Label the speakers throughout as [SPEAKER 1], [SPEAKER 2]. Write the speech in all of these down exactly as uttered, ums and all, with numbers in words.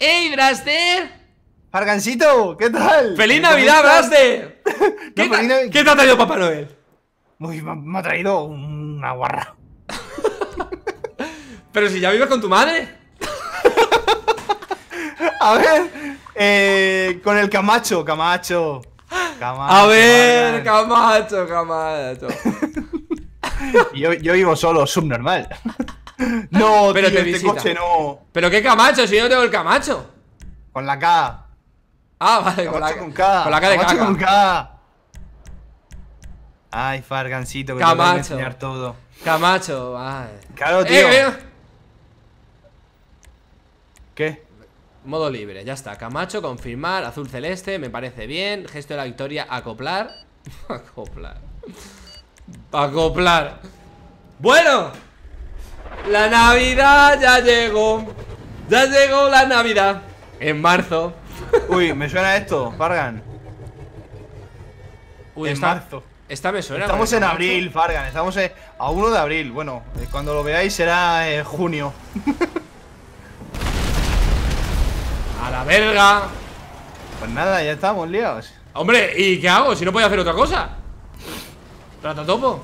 [SPEAKER 1] ¡Ey, Braster!
[SPEAKER 2] ¡Fargancito! ¿Qué tal?
[SPEAKER 1] ¡Feliz Navidad, Braster! ¿Qué,
[SPEAKER 2] no,
[SPEAKER 1] ta
[SPEAKER 2] Navidad...
[SPEAKER 1] ¿Qué te ha traído Papá Noel?
[SPEAKER 2] Uy, me, me ha traído una guarra.
[SPEAKER 1] Pero si ya vives con tu madre.
[SPEAKER 2] A ver, eh, con el Camacho, Camacho. Camacho
[SPEAKER 1] A ver,
[SPEAKER 2] Fargan.
[SPEAKER 1] Camacho, Camacho.
[SPEAKER 2] yo, yo vivo solo, subnormal. No,
[SPEAKER 1] Pero
[SPEAKER 2] tío,
[SPEAKER 1] te
[SPEAKER 2] este
[SPEAKER 1] visita.
[SPEAKER 2] coche no.
[SPEAKER 1] ¿Pero qué Camacho? Si yo no tengo el Camacho.
[SPEAKER 2] Con la K.
[SPEAKER 1] Ah, vale, con la,
[SPEAKER 2] Camacho con K.
[SPEAKER 1] con la K de
[SPEAKER 2] Camacho
[SPEAKER 1] caca.
[SPEAKER 2] con K. Ay, Fargancito, que te voy a
[SPEAKER 1] Camacho.
[SPEAKER 2] enseñar todo.
[SPEAKER 1] Camacho, vale.
[SPEAKER 2] Claro, tío.
[SPEAKER 1] Eh, eh.
[SPEAKER 2] ¿Qué?
[SPEAKER 1] Modo libre, ya está. Camacho, confirmar, azul celeste, me parece bien. Gesto de la victoria, acoplar. Acoplar. Acoplar. Bueno, la Navidad ya llegó. Ya llegó la Navidad. En marzo.
[SPEAKER 2] Uy, me suena esto, Fargan.
[SPEAKER 1] Uy,
[SPEAKER 2] En
[SPEAKER 1] esta,
[SPEAKER 2] marzo.
[SPEAKER 1] esta me suena.
[SPEAKER 2] Estamos
[SPEAKER 1] con el
[SPEAKER 2] en
[SPEAKER 1] Camacho.
[SPEAKER 2] abril, Fargan. Estamos en- a uno de abril. Bueno, eh, cuando lo veáis será eh, junio.
[SPEAKER 1] A la verga.
[SPEAKER 2] Pues nada, ya estamos liados.
[SPEAKER 1] Hombre, ¿y qué hago? Si no podía hacer otra cosa. Ratatopo.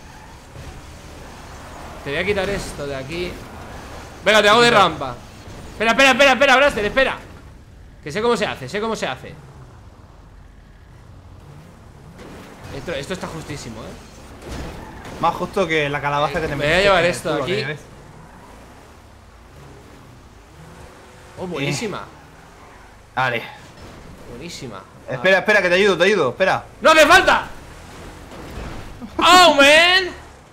[SPEAKER 1] Te voy a quitar esto de aquí. Venga, te hago de rampa. Espera, espera, espera, espera, Braster, espera. Que sé cómo se hace, sé cómo se hace. Esto, esto está justísimo, eh.
[SPEAKER 2] Más justo que la calabaza que te
[SPEAKER 1] Me voy a
[SPEAKER 2] metes
[SPEAKER 1] llevar
[SPEAKER 2] en el
[SPEAKER 1] esto
[SPEAKER 2] culo,
[SPEAKER 1] aquí.
[SPEAKER 2] que ves.
[SPEAKER 1] Oh, buenísima.
[SPEAKER 2] Vale.
[SPEAKER 1] Buenísima.
[SPEAKER 2] Espera, espera, que te ayudo, te ayudo, espera.
[SPEAKER 1] ¡No hace falta! ¡Oh, man!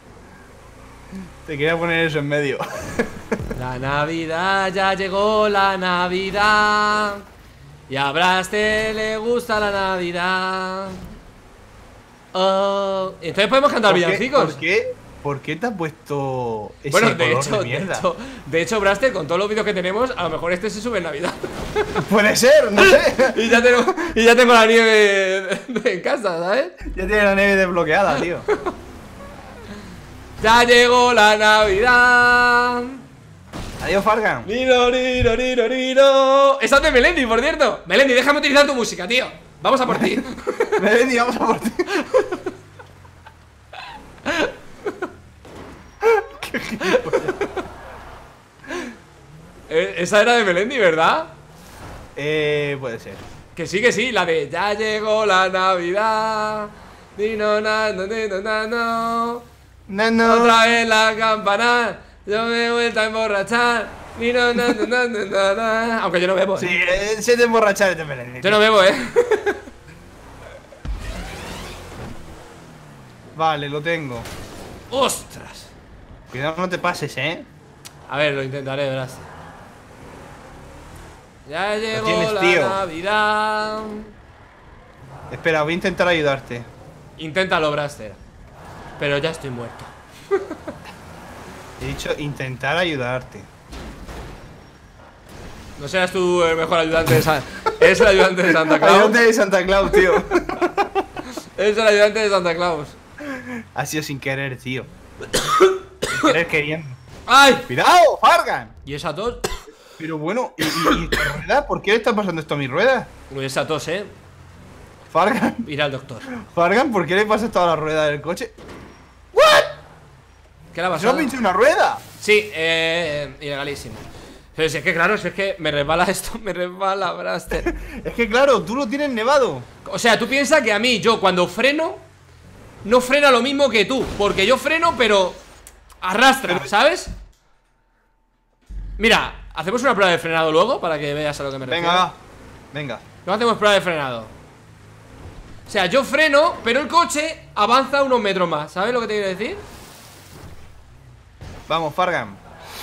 [SPEAKER 2] Te quería poner eso en medio.
[SPEAKER 1] La Navidad, ya llegó la Navidad. Y a Braster le gusta la Navidad. Oh. Entonces podemos cantar
[SPEAKER 2] ¿Por qué?
[SPEAKER 1] villancicos.
[SPEAKER 2] ¿Por qué? ¿Por qué te has puesto ese
[SPEAKER 1] Bueno, de
[SPEAKER 2] color
[SPEAKER 1] hecho,
[SPEAKER 2] de
[SPEAKER 1] de
[SPEAKER 2] mierda?
[SPEAKER 1] hecho, de hecho, Braster, con todos los vídeos que tenemos, a lo mejor este se sube en Navidad.
[SPEAKER 2] Puede ser, no sé.
[SPEAKER 1] Y ya tengo, y ya tengo la nieve en casa, ¿sabes?
[SPEAKER 2] Ya tiene la nieve desbloqueada, tío.
[SPEAKER 1] Ya llegó la Navidad.
[SPEAKER 2] Adiós, Fargan.
[SPEAKER 1] Niro, niro, niro, niro. Esa es de Melendi, por cierto. Melendi, déjame utilizar tu música, tío. Vamos a por ti.
[SPEAKER 2] Ven y vamos a por ti.
[SPEAKER 1] Eh, Esa era de Melendi, ¿verdad?
[SPEAKER 2] Eh, puede ser.
[SPEAKER 1] Que sí, que sí, la de ya llegó la Navidad. Nino, na, no, no, no, no.
[SPEAKER 2] No, no.
[SPEAKER 1] Otra vez la campana. Yo me he vuelto a emborrachar. Nino, na, no, no, no, no, no. Aunque yo no bebo.
[SPEAKER 2] Sí,
[SPEAKER 1] ¿eh?
[SPEAKER 2] eh, se te emborrachar este Melendi.
[SPEAKER 1] Yo no bebo, eh.
[SPEAKER 2] Vale, lo tengo.
[SPEAKER 1] ¡Ostras!
[SPEAKER 2] Cuidado, no te pases, eh.
[SPEAKER 1] A ver, lo intentaré, verás. Ya llegó
[SPEAKER 2] tienes,
[SPEAKER 1] la
[SPEAKER 2] tío.
[SPEAKER 1] Navidad.
[SPEAKER 2] Espera, voy a intentar ayudarte.
[SPEAKER 1] Inténtalo, Braster. Pero ya estoy muerto.
[SPEAKER 2] He dicho intentar ayudarte.
[SPEAKER 1] No seas tú el mejor ayudante de Santa Claus. Eres el ayudante de Santa Claus.
[SPEAKER 2] Ayudante de Santa Claus, tío.
[SPEAKER 1] Eres el ayudante de Santa Claus.
[SPEAKER 2] Ha sido sin querer, tío. Sin querer queriendo.
[SPEAKER 1] ¡Ay!
[SPEAKER 2] ¡Cuidado, Fargan!
[SPEAKER 1] ¿Y esa tos?
[SPEAKER 2] Pero bueno, ¿y, y, y esta rueda? ¿Por qué le está pasando esto a mi rueda?
[SPEAKER 1] Uy, esa tos, eh.
[SPEAKER 2] Fargan,
[SPEAKER 1] Ir al doctor.
[SPEAKER 2] Fargan, ¿por qué le pasa esto a la rueda del coche?
[SPEAKER 1] ¿Qué le ha
[SPEAKER 2] ¿Se
[SPEAKER 1] pasado?
[SPEAKER 2] ha pinchado una rueda?
[SPEAKER 1] Sí, eh. Ilegalísimo. Pero si es que, claro, si es que me resbala esto, me resbala, Braster.
[SPEAKER 2] Es que claro, tú lo tienes nevado.
[SPEAKER 1] O sea, tú piensas que a mí, yo cuando freno, no frena lo mismo que tú. Porque yo freno, pero arrastra, ¿sabes? Mira, hacemos una prueba de frenado luego para que veas a lo que me refiero.
[SPEAKER 2] Venga, va. Venga.
[SPEAKER 1] No hacemos prueba de frenado. O sea, yo freno, pero el coche avanza unos metros más. ¿Sabes lo que te quiero decir?
[SPEAKER 2] Vamos, Fargan.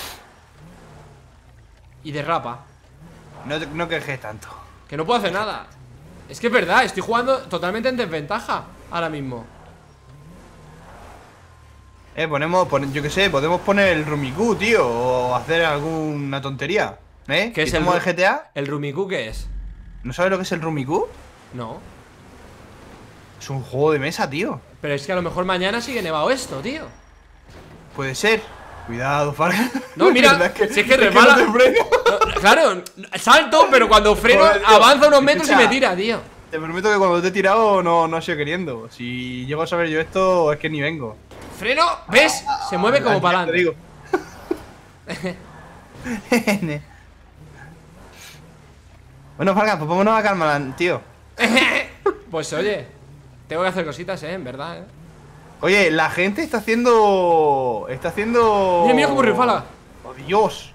[SPEAKER 1] Y derrapa.
[SPEAKER 2] No, te- no quejes tanto.
[SPEAKER 1] Que no puedo hacer nada. Es que es verdad, estoy jugando totalmente en desventaja ahora mismo.
[SPEAKER 2] Eh, ponemos, pon- yo qué sé, podemos poner el Rumiku, tío. O hacer alguna tontería. ¿Eh?
[SPEAKER 1] ¿Qué es el
[SPEAKER 2] ¿Quitamos
[SPEAKER 1] Ru-
[SPEAKER 2] el G T A?
[SPEAKER 1] ¿El Rumiku qué es?
[SPEAKER 2] ¿No sabes lo que es el Rumiku?
[SPEAKER 1] No.
[SPEAKER 2] Es un juego de mesa, tío.
[SPEAKER 1] Pero es que a lo mejor mañana sigue nevado esto, tío.
[SPEAKER 2] Puede ser. Cuidado, Fargan.
[SPEAKER 1] No, mira,
[SPEAKER 2] ¿Verdad que-
[SPEAKER 1] si es que
[SPEAKER 2] es que
[SPEAKER 1] resbala.
[SPEAKER 2] no te freno?
[SPEAKER 1] No, claro, salto, pero cuando freno
[SPEAKER 2] Joder, tío.
[SPEAKER 1] avanza unos metros y
[SPEAKER 2] Escucha.
[SPEAKER 1] me tira, tío.
[SPEAKER 2] Te prometo que cuando te he tirado no, no he sido queriendo. Si llego a saber yo esto, es que ni vengo.
[SPEAKER 1] Freno, ¿ves? Se mueve como
[SPEAKER 2] Aquí
[SPEAKER 1] para
[SPEAKER 2] te
[SPEAKER 1] adelante.
[SPEAKER 2] digo. Bueno, Fargan, pues vámonos a Karmaland, tío.
[SPEAKER 1] Pues oye, tengo que hacer cositas, eh, en verdad, eh.
[SPEAKER 2] Oye, la gente está haciendo. Está haciendo.
[SPEAKER 1] Mira, mira cómo resbala.
[SPEAKER 2] Oh, Dios.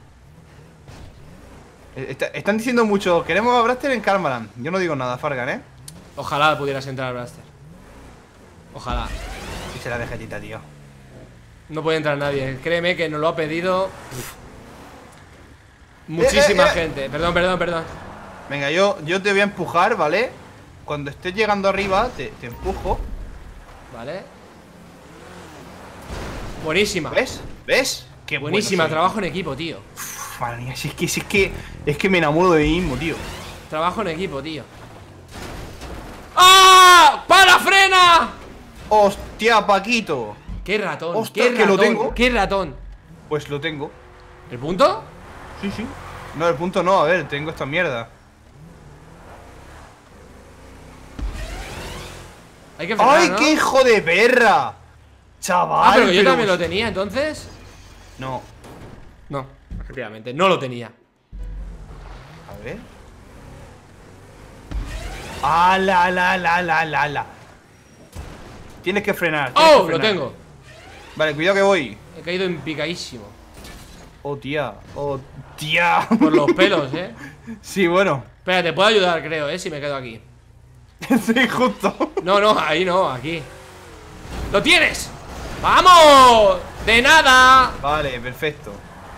[SPEAKER 2] Eh, está- están diciendo mucho. Queremos a Braster en Karmaland. Yo no digo nada, Fargan, eh.
[SPEAKER 1] Ojalá pudieras entrar al Blaster. Ojalá.
[SPEAKER 2] Y será de jetita, tío.
[SPEAKER 1] No puede entrar nadie. Créeme que nos lo ha pedido muchísima
[SPEAKER 2] Eh, eh, eh.
[SPEAKER 1] gente. Perdón, perdón, perdón.
[SPEAKER 2] Venga, yo, yo te voy a empujar, ¿vale? Cuando estés llegando arriba, te, te empujo.
[SPEAKER 1] Vale. Buenísima.
[SPEAKER 2] ¿Ves? ¿Ves? Qué bueno
[SPEAKER 1] Buenísima,
[SPEAKER 2] soy.
[SPEAKER 1] trabajo en equipo, tío.
[SPEAKER 2] Uf, madre mía, si es que, si es que. Es que me enamoro de mí mismo, tío.
[SPEAKER 1] Trabajo en equipo, tío. ¡Ah! ¡Para, frena!
[SPEAKER 2] ¡Hostia, Paquito!
[SPEAKER 1] ¡Qué ratón!
[SPEAKER 2] Ostras,
[SPEAKER 1] ¡Qué
[SPEAKER 2] que lo
[SPEAKER 1] ratón!
[SPEAKER 2] tengo.
[SPEAKER 1] ¡Qué ratón!
[SPEAKER 2] Pues lo tengo.
[SPEAKER 1] ¿El punto?
[SPEAKER 2] Sí, sí. No, el punto no, a ver, tengo esta mierda.
[SPEAKER 1] Hay que frenar,
[SPEAKER 2] ¡Ay,
[SPEAKER 1] ¿no?
[SPEAKER 2] qué hijo de perra! Chaval.
[SPEAKER 1] Ah, pero que yo también lo tenía, entonces.
[SPEAKER 2] No.
[SPEAKER 1] No, efectivamente, no lo tenía.
[SPEAKER 2] A ver. ¡Ala, la, la, la, la, la! Tienes que frenar. tienes
[SPEAKER 1] ¡Oh!
[SPEAKER 2] que
[SPEAKER 1] Lo
[SPEAKER 2] frenar.
[SPEAKER 1] tengo.
[SPEAKER 2] Vale, cuidado que voy.
[SPEAKER 1] He caído en picadísimo.
[SPEAKER 2] Oh, tía. Oh, tía.
[SPEAKER 1] Por los pelos, eh.
[SPEAKER 2] Sí, bueno.
[SPEAKER 1] Espera, te puedo ayudar, creo, eh, si me quedo aquí.
[SPEAKER 2] Sí, justo.
[SPEAKER 1] No, no, ahí no, aquí. ¡Lo tienes! ¡Vamos! ¡De nada!
[SPEAKER 2] Vale, perfecto.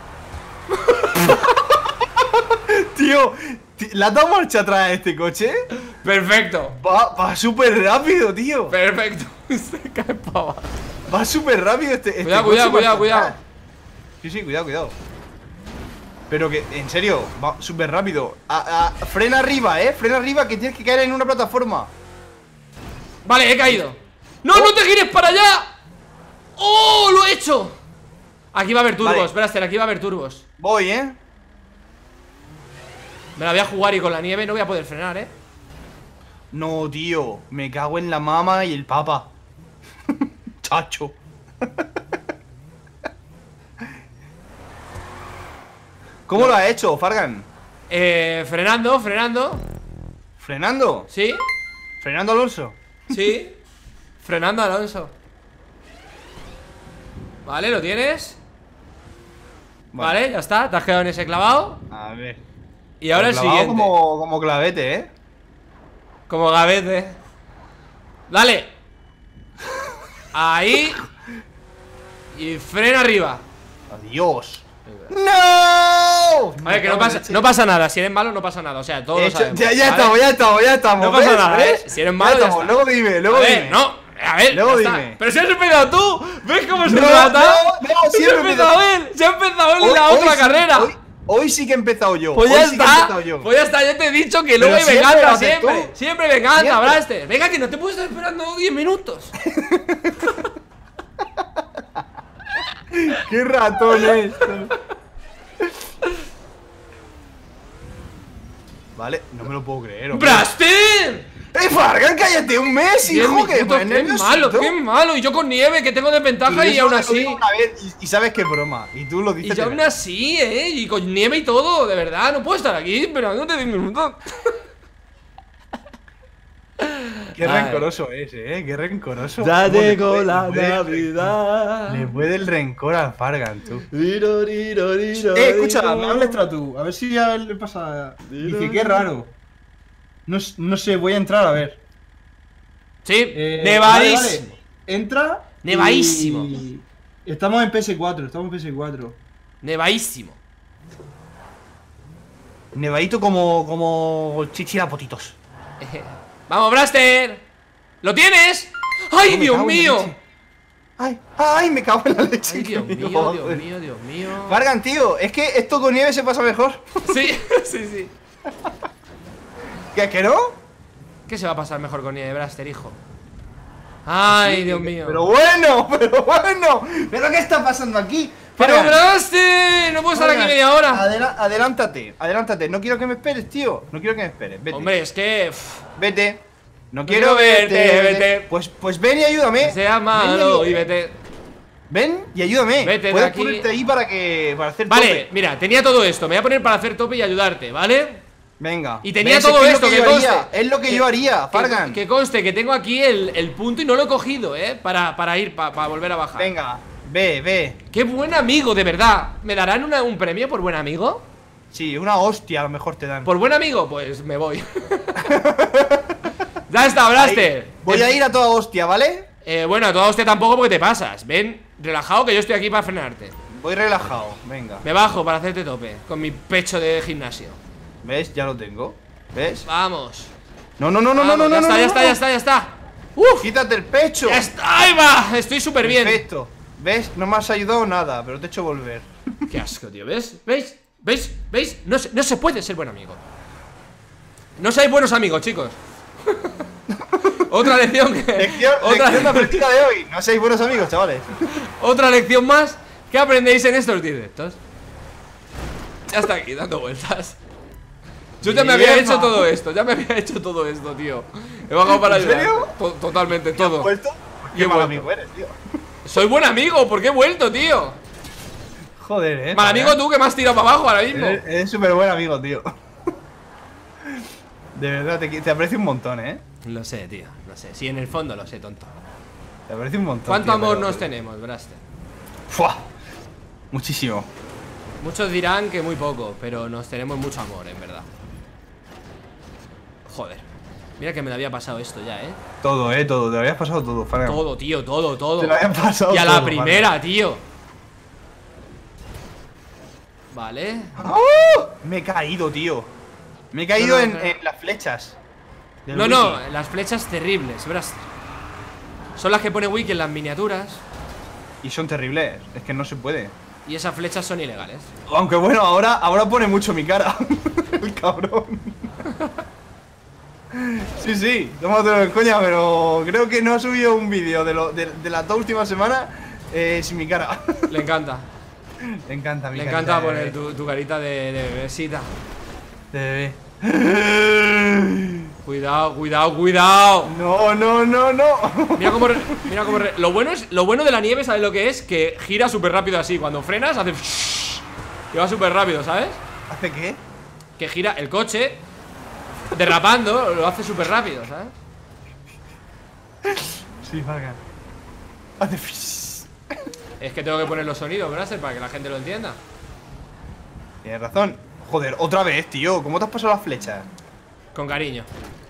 [SPEAKER 2] Tío, ti- ¿le has dado marcha atrás a este coche?
[SPEAKER 1] Perfecto.
[SPEAKER 2] Va, va súper rápido, tío.
[SPEAKER 1] Perfecto. Se cae para abajo.
[SPEAKER 2] Va súper rápido este, este
[SPEAKER 1] Cuidado,
[SPEAKER 2] coche
[SPEAKER 1] cuidado,
[SPEAKER 2] marcha
[SPEAKER 1] cuidado, cuidado.
[SPEAKER 2] atrás. Sí, sí, cuidado, cuidado. Pero que, en serio, va súper rápido. A- a- frena arriba, eh. Frena arriba que tienes que caer en una plataforma.
[SPEAKER 1] Vale, he caído. ¡No, no te gires para allá! ¡Oh, lo he hecho! Aquí va a haber turbos,
[SPEAKER 2] Vale.
[SPEAKER 1] espera, Esther, aquí va a haber turbos.
[SPEAKER 2] Voy, eh.
[SPEAKER 1] Me la voy a jugar y con la nieve no voy a poder frenar, eh.
[SPEAKER 2] No, tío. Me cago en la mama y el papa. Chacho. ¿Cómo lo has hecho, Fargan?
[SPEAKER 1] Eh, frenando, frenando.
[SPEAKER 2] ¿Frenando?
[SPEAKER 1] ¿Sí?
[SPEAKER 2] ¿Frenando Alonso?
[SPEAKER 1] Sí. Frenando, Alonso. Vale, ¿lo tienes? Vale, ya está, te has quedado en ese clavado.
[SPEAKER 2] A ver.
[SPEAKER 1] Y ahora el
[SPEAKER 2] Clavado
[SPEAKER 1] siguiente.
[SPEAKER 2] Como, como clavete, ¿eh?
[SPEAKER 1] Como gavete. Dale. Ahí. Y frena arriba.
[SPEAKER 2] Adiós. ¡No!
[SPEAKER 1] A ver, que no pasa, no pasa nada. Si eres malo, no pasa nada. O sea, todos
[SPEAKER 2] He
[SPEAKER 1] lo
[SPEAKER 2] hecho-
[SPEAKER 1] sabemos.
[SPEAKER 2] ya, ya
[SPEAKER 1] ¿vale?
[SPEAKER 2] estamos, ya estamos, ya estamos.
[SPEAKER 1] No pasa
[SPEAKER 2] ¿ves?
[SPEAKER 1] nada,
[SPEAKER 2] ¿ves?
[SPEAKER 1] ¿eh? Si eres malo, ya
[SPEAKER 2] estamos.
[SPEAKER 1] está.
[SPEAKER 2] Luego dime, luego
[SPEAKER 1] A ver,
[SPEAKER 2] dime.
[SPEAKER 1] no. A ver,
[SPEAKER 2] Luego
[SPEAKER 1] ya está.
[SPEAKER 2] dime.
[SPEAKER 1] Pero si has empezado tú. ¿Ves cómo se
[SPEAKER 2] No,
[SPEAKER 1] trata?
[SPEAKER 2] no, no,
[SPEAKER 1] Se
[SPEAKER 2] siempre
[SPEAKER 1] ha
[SPEAKER 2] he
[SPEAKER 1] empezado
[SPEAKER 2] empezado.
[SPEAKER 1] él. Se ha empezado él en
[SPEAKER 2] Hoy-
[SPEAKER 1] la
[SPEAKER 2] hoy
[SPEAKER 1] otra
[SPEAKER 2] sí-
[SPEAKER 1] carrera.
[SPEAKER 2] Hoy, hoy sí que he empezado yo.
[SPEAKER 1] Pues
[SPEAKER 2] hoy
[SPEAKER 1] ya
[SPEAKER 2] sí que he
[SPEAKER 1] está,
[SPEAKER 2] empezado yo.
[SPEAKER 1] pues ya está, ya te he dicho que luego hay
[SPEAKER 2] siempre lo
[SPEAKER 1] venganza
[SPEAKER 2] haces
[SPEAKER 1] siempre.
[SPEAKER 2] tú.
[SPEAKER 1] Siempre venganza,
[SPEAKER 2] Siempre.
[SPEAKER 1] Blaster. Venga, que no te puedes estar esperando diez minutos.
[SPEAKER 2] Qué ratón es esto. Vale, no me lo puedo creer. hombre.
[SPEAKER 1] ¡Blaster!
[SPEAKER 2] ¡Eh, Fargan, cállate un mes,
[SPEAKER 1] Diez
[SPEAKER 2] hijo! Que
[SPEAKER 1] minutos,
[SPEAKER 2] me
[SPEAKER 1] qué
[SPEAKER 2] nerviosito.
[SPEAKER 1] malo, qué malo. Y yo con nieve, que tengo desventaja y,
[SPEAKER 2] eso
[SPEAKER 1] aún
[SPEAKER 2] lo
[SPEAKER 1] así.
[SPEAKER 2] digo una vez y, y sabes que es broma. Y tú lo
[SPEAKER 1] Y
[SPEAKER 2] dices.
[SPEAKER 1] yo
[SPEAKER 2] de
[SPEAKER 1] aún
[SPEAKER 2] verdad.
[SPEAKER 1] así, eh. Y con nieve y todo, de verdad. No puedo estar aquí esperándote diez minutos.
[SPEAKER 2] Qué
[SPEAKER 1] Ay.
[SPEAKER 2] rencoroso es, eh. Qué rencoroso.
[SPEAKER 1] Ya
[SPEAKER 2] ¿Cómo le
[SPEAKER 1] llegó
[SPEAKER 2] puede-
[SPEAKER 1] la
[SPEAKER 2] le puede-
[SPEAKER 1] Navidad.
[SPEAKER 2] Le puede el rencor al Fargan, tú.
[SPEAKER 1] Riro, riro, riro,
[SPEAKER 2] Eh, escucha,
[SPEAKER 1] riro.
[SPEAKER 2] me hablas tú. A ver si ya le pasa. Dice, qué raro. No, s- no sé, voy a entrar a ver.
[SPEAKER 1] Sí,
[SPEAKER 2] Eh,
[SPEAKER 1] nevadísimo.
[SPEAKER 2] vale, vale. Entra. y-
[SPEAKER 1] Nevadísimo.
[SPEAKER 2] Estamos en P S cuatro, estamos en P S cuatro.
[SPEAKER 1] Nevadísimo.
[SPEAKER 2] Nevadito como. como. chichirapotitos.
[SPEAKER 1] Vamos, Blaster. ¿Lo tienes? ¡Ay,
[SPEAKER 2] No, me
[SPEAKER 1] Dios
[SPEAKER 2] cago en la
[SPEAKER 1] mío!
[SPEAKER 2] leche. Ay, ay, me cago en la leche.
[SPEAKER 1] Ay, Dios
[SPEAKER 2] que
[SPEAKER 1] mío,
[SPEAKER 2] me
[SPEAKER 1] Dios
[SPEAKER 2] joder.
[SPEAKER 1] mío, Dios mío.
[SPEAKER 2] Fargan, tío, es que esto con nieve se pasa mejor.
[SPEAKER 1] Sí, sí, sí.
[SPEAKER 2] ¿Qué, que no?
[SPEAKER 1] ¿Qué se va a pasar mejor con nieve, Blaster, hijo? Ay,
[SPEAKER 2] Sí,
[SPEAKER 1] Dios
[SPEAKER 2] que-
[SPEAKER 1] mío.
[SPEAKER 2] Pero bueno, pero bueno. ¿Pero qué está pasando aquí?
[SPEAKER 1] ¡Pero
[SPEAKER 2] Fargan,
[SPEAKER 1] Braste! No puedo estar aquí
[SPEAKER 2] Fargan,
[SPEAKER 1] media hora.
[SPEAKER 2] adela- adelántate, adelántate. No quiero que me esperes, tío. No quiero que me esperes. Vete.
[SPEAKER 1] Hombre, es que... pff,
[SPEAKER 2] Vete. No
[SPEAKER 1] quiero
[SPEAKER 2] quiero
[SPEAKER 1] verte,
[SPEAKER 2] verte,
[SPEAKER 1] vete.
[SPEAKER 2] Pues, pues ven y ayúdame.
[SPEAKER 1] sea
[SPEAKER 2] Ven y
[SPEAKER 1] malo y
[SPEAKER 2] ayúdame.
[SPEAKER 1] vete.
[SPEAKER 2] Ven y ayúdame.
[SPEAKER 1] Vete de
[SPEAKER 2] Puedes
[SPEAKER 1] aquí.
[SPEAKER 2] ponerte ahí para que. Para hacer
[SPEAKER 1] Vale,
[SPEAKER 2] tope.
[SPEAKER 1] mira, tenía todo esto. Me voy a poner para hacer tope y ayudarte, ¿vale?
[SPEAKER 2] Venga.
[SPEAKER 1] Y tenía
[SPEAKER 2] ¿Ves?
[SPEAKER 1] todo
[SPEAKER 2] Es
[SPEAKER 1] esto,
[SPEAKER 2] lo
[SPEAKER 1] que
[SPEAKER 2] yo
[SPEAKER 1] conste.
[SPEAKER 2] haría, Es lo que, yo haría,
[SPEAKER 1] que-
[SPEAKER 2] Fargan.
[SPEAKER 1] Que conste que tengo aquí el, el punto y no lo he cogido, ¿eh? Para, para ir, pa- para volver a bajar.
[SPEAKER 2] Venga, ve, ve.
[SPEAKER 1] ¡Qué buen amigo, de verdad! ¿Me darán una- un premio por buen amigo?
[SPEAKER 2] Sí, una hostia a lo mejor te dan.
[SPEAKER 1] ¿Por buen amigo? Pues me voy. Ya está, Blaster.
[SPEAKER 2] Ahí. Voy a ir a toda hostia, ¿vale?
[SPEAKER 1] Eh, bueno, a toda usted tampoco porque te pasas. Ven, relajado que yo estoy aquí para frenarte.
[SPEAKER 2] Voy relajado, venga.
[SPEAKER 1] Me bajo para hacerte tope con mi pecho de gimnasio.
[SPEAKER 2] ¿Ves? Ya lo tengo. ¿Ves?
[SPEAKER 1] Vamos.
[SPEAKER 2] No, no, no, no, no,
[SPEAKER 1] Vamos,
[SPEAKER 2] no,
[SPEAKER 1] ya
[SPEAKER 2] no,
[SPEAKER 1] está,
[SPEAKER 2] no,
[SPEAKER 1] ya
[SPEAKER 2] no.
[SPEAKER 1] está, ya está, ya está. ¡Uf!
[SPEAKER 2] Quítate el pecho.
[SPEAKER 1] ¡Ya está! ¡Ahí va! Estoy súper bien.
[SPEAKER 2] Perfecto. ¿Ves? No me has ayudado nada, pero te he hecho volver.
[SPEAKER 1] Qué asco, tío, ¿ves? ¿Veis? ¿Veis? ¿Veis? No se, no se puede ser buen amigo. No seáis buenos amigos, chicos. Otra lección que...
[SPEAKER 2] Lección,
[SPEAKER 1] otra,
[SPEAKER 2] lección de aprendida de hoy. No seáis buenos amigos, chavales.
[SPEAKER 1] otra lección más que aprendéis en estos directos. Ya está aquí, dando vueltas. Yo ya me había
[SPEAKER 2] Bien,
[SPEAKER 1] hecho
[SPEAKER 2] ma.
[SPEAKER 1] todo esto, ya me había hecho todo esto, tío. He bajado para
[SPEAKER 2] ¿En
[SPEAKER 1] ayudar.
[SPEAKER 2] serio?
[SPEAKER 1] To- Totalmente, todo.
[SPEAKER 2] ¿Vuelto?
[SPEAKER 1] Y he
[SPEAKER 2] Qué mal
[SPEAKER 1] vuelto.
[SPEAKER 2] amigo eres, tío.
[SPEAKER 1] Soy buen amigo, ¿por qué he vuelto, tío?
[SPEAKER 2] Joder, eh.
[SPEAKER 1] Mal amigo tú que me has tirado para abajo ahora mismo.
[SPEAKER 2] Eres, eres súper buen amigo, tío. De verdad, te, te aprecio un montón, eh.
[SPEAKER 1] Lo sé, tío, lo sé. Sí, en el fondo lo sé, tonto.
[SPEAKER 2] Te aprecio un montón.
[SPEAKER 1] ¿Cuánto
[SPEAKER 2] tío,
[SPEAKER 1] amor
[SPEAKER 2] pero-
[SPEAKER 1] nos tenemos, Braster?
[SPEAKER 2] ¡Fua! Muchísimo.
[SPEAKER 1] Muchos dirán que muy poco, pero nos tenemos mucho amor, en verdad. Joder. Mira que me lo había pasado esto ya, ¿eh?
[SPEAKER 2] Todo, eh, todo. Te lo habías pasado todo, Fargan.
[SPEAKER 1] Todo, tío, todo, todo.
[SPEAKER 2] Te lo habían pasado
[SPEAKER 1] Y a
[SPEAKER 2] todo,
[SPEAKER 1] la primera, tío. Vale.
[SPEAKER 2] ¡Oh! Me he caído, tío. Me he caído
[SPEAKER 1] No, no,
[SPEAKER 2] en,
[SPEAKER 1] no.
[SPEAKER 2] en las flechas. del
[SPEAKER 1] No,
[SPEAKER 2] wiki.
[SPEAKER 1] no, las flechas terribles, Braster. Son las que pone Wiki en las miniaturas.
[SPEAKER 2] Y son terribles. Es que no se puede.
[SPEAKER 1] Y esas flechas son ilegales.
[SPEAKER 2] Aunque bueno, ahora, ahora pone mucho mi cara. El cabrón. Sí, sí, tómatelo en coña, pero creo que no ha subido un vídeo de, lo, de, de las dos últimas semanas eh, sin mi cara.
[SPEAKER 1] Le encanta.
[SPEAKER 2] Le encanta mi
[SPEAKER 1] Le
[SPEAKER 2] carita
[SPEAKER 1] encanta
[SPEAKER 2] de
[SPEAKER 1] poner
[SPEAKER 2] bebé.
[SPEAKER 1] tu, tu carita de, de bebesita.
[SPEAKER 2] De bebé.
[SPEAKER 1] Cuidado, cuidado, cuidado.
[SPEAKER 2] No, no, no, no.
[SPEAKER 1] Mira cómo, re- mira cómo re- lo bueno es lo bueno de la nieve, ¿sabes lo que es? Que gira súper rápido así. Cuando frenas hace que va súper rápido, ¿sabes?
[SPEAKER 2] ¿Hace qué?
[SPEAKER 1] Que gira el coche derrapando, lo hace súper rápido, ¿sabes?
[SPEAKER 2] Sí, Fargan. Hace fis.
[SPEAKER 1] Es que tengo que poner los sonidos, Braster, para que la gente lo entienda.
[SPEAKER 2] Tienes razón. Joder, otra vez, tío. ¿Cómo te has pasado las flechas?
[SPEAKER 1] Con cariño.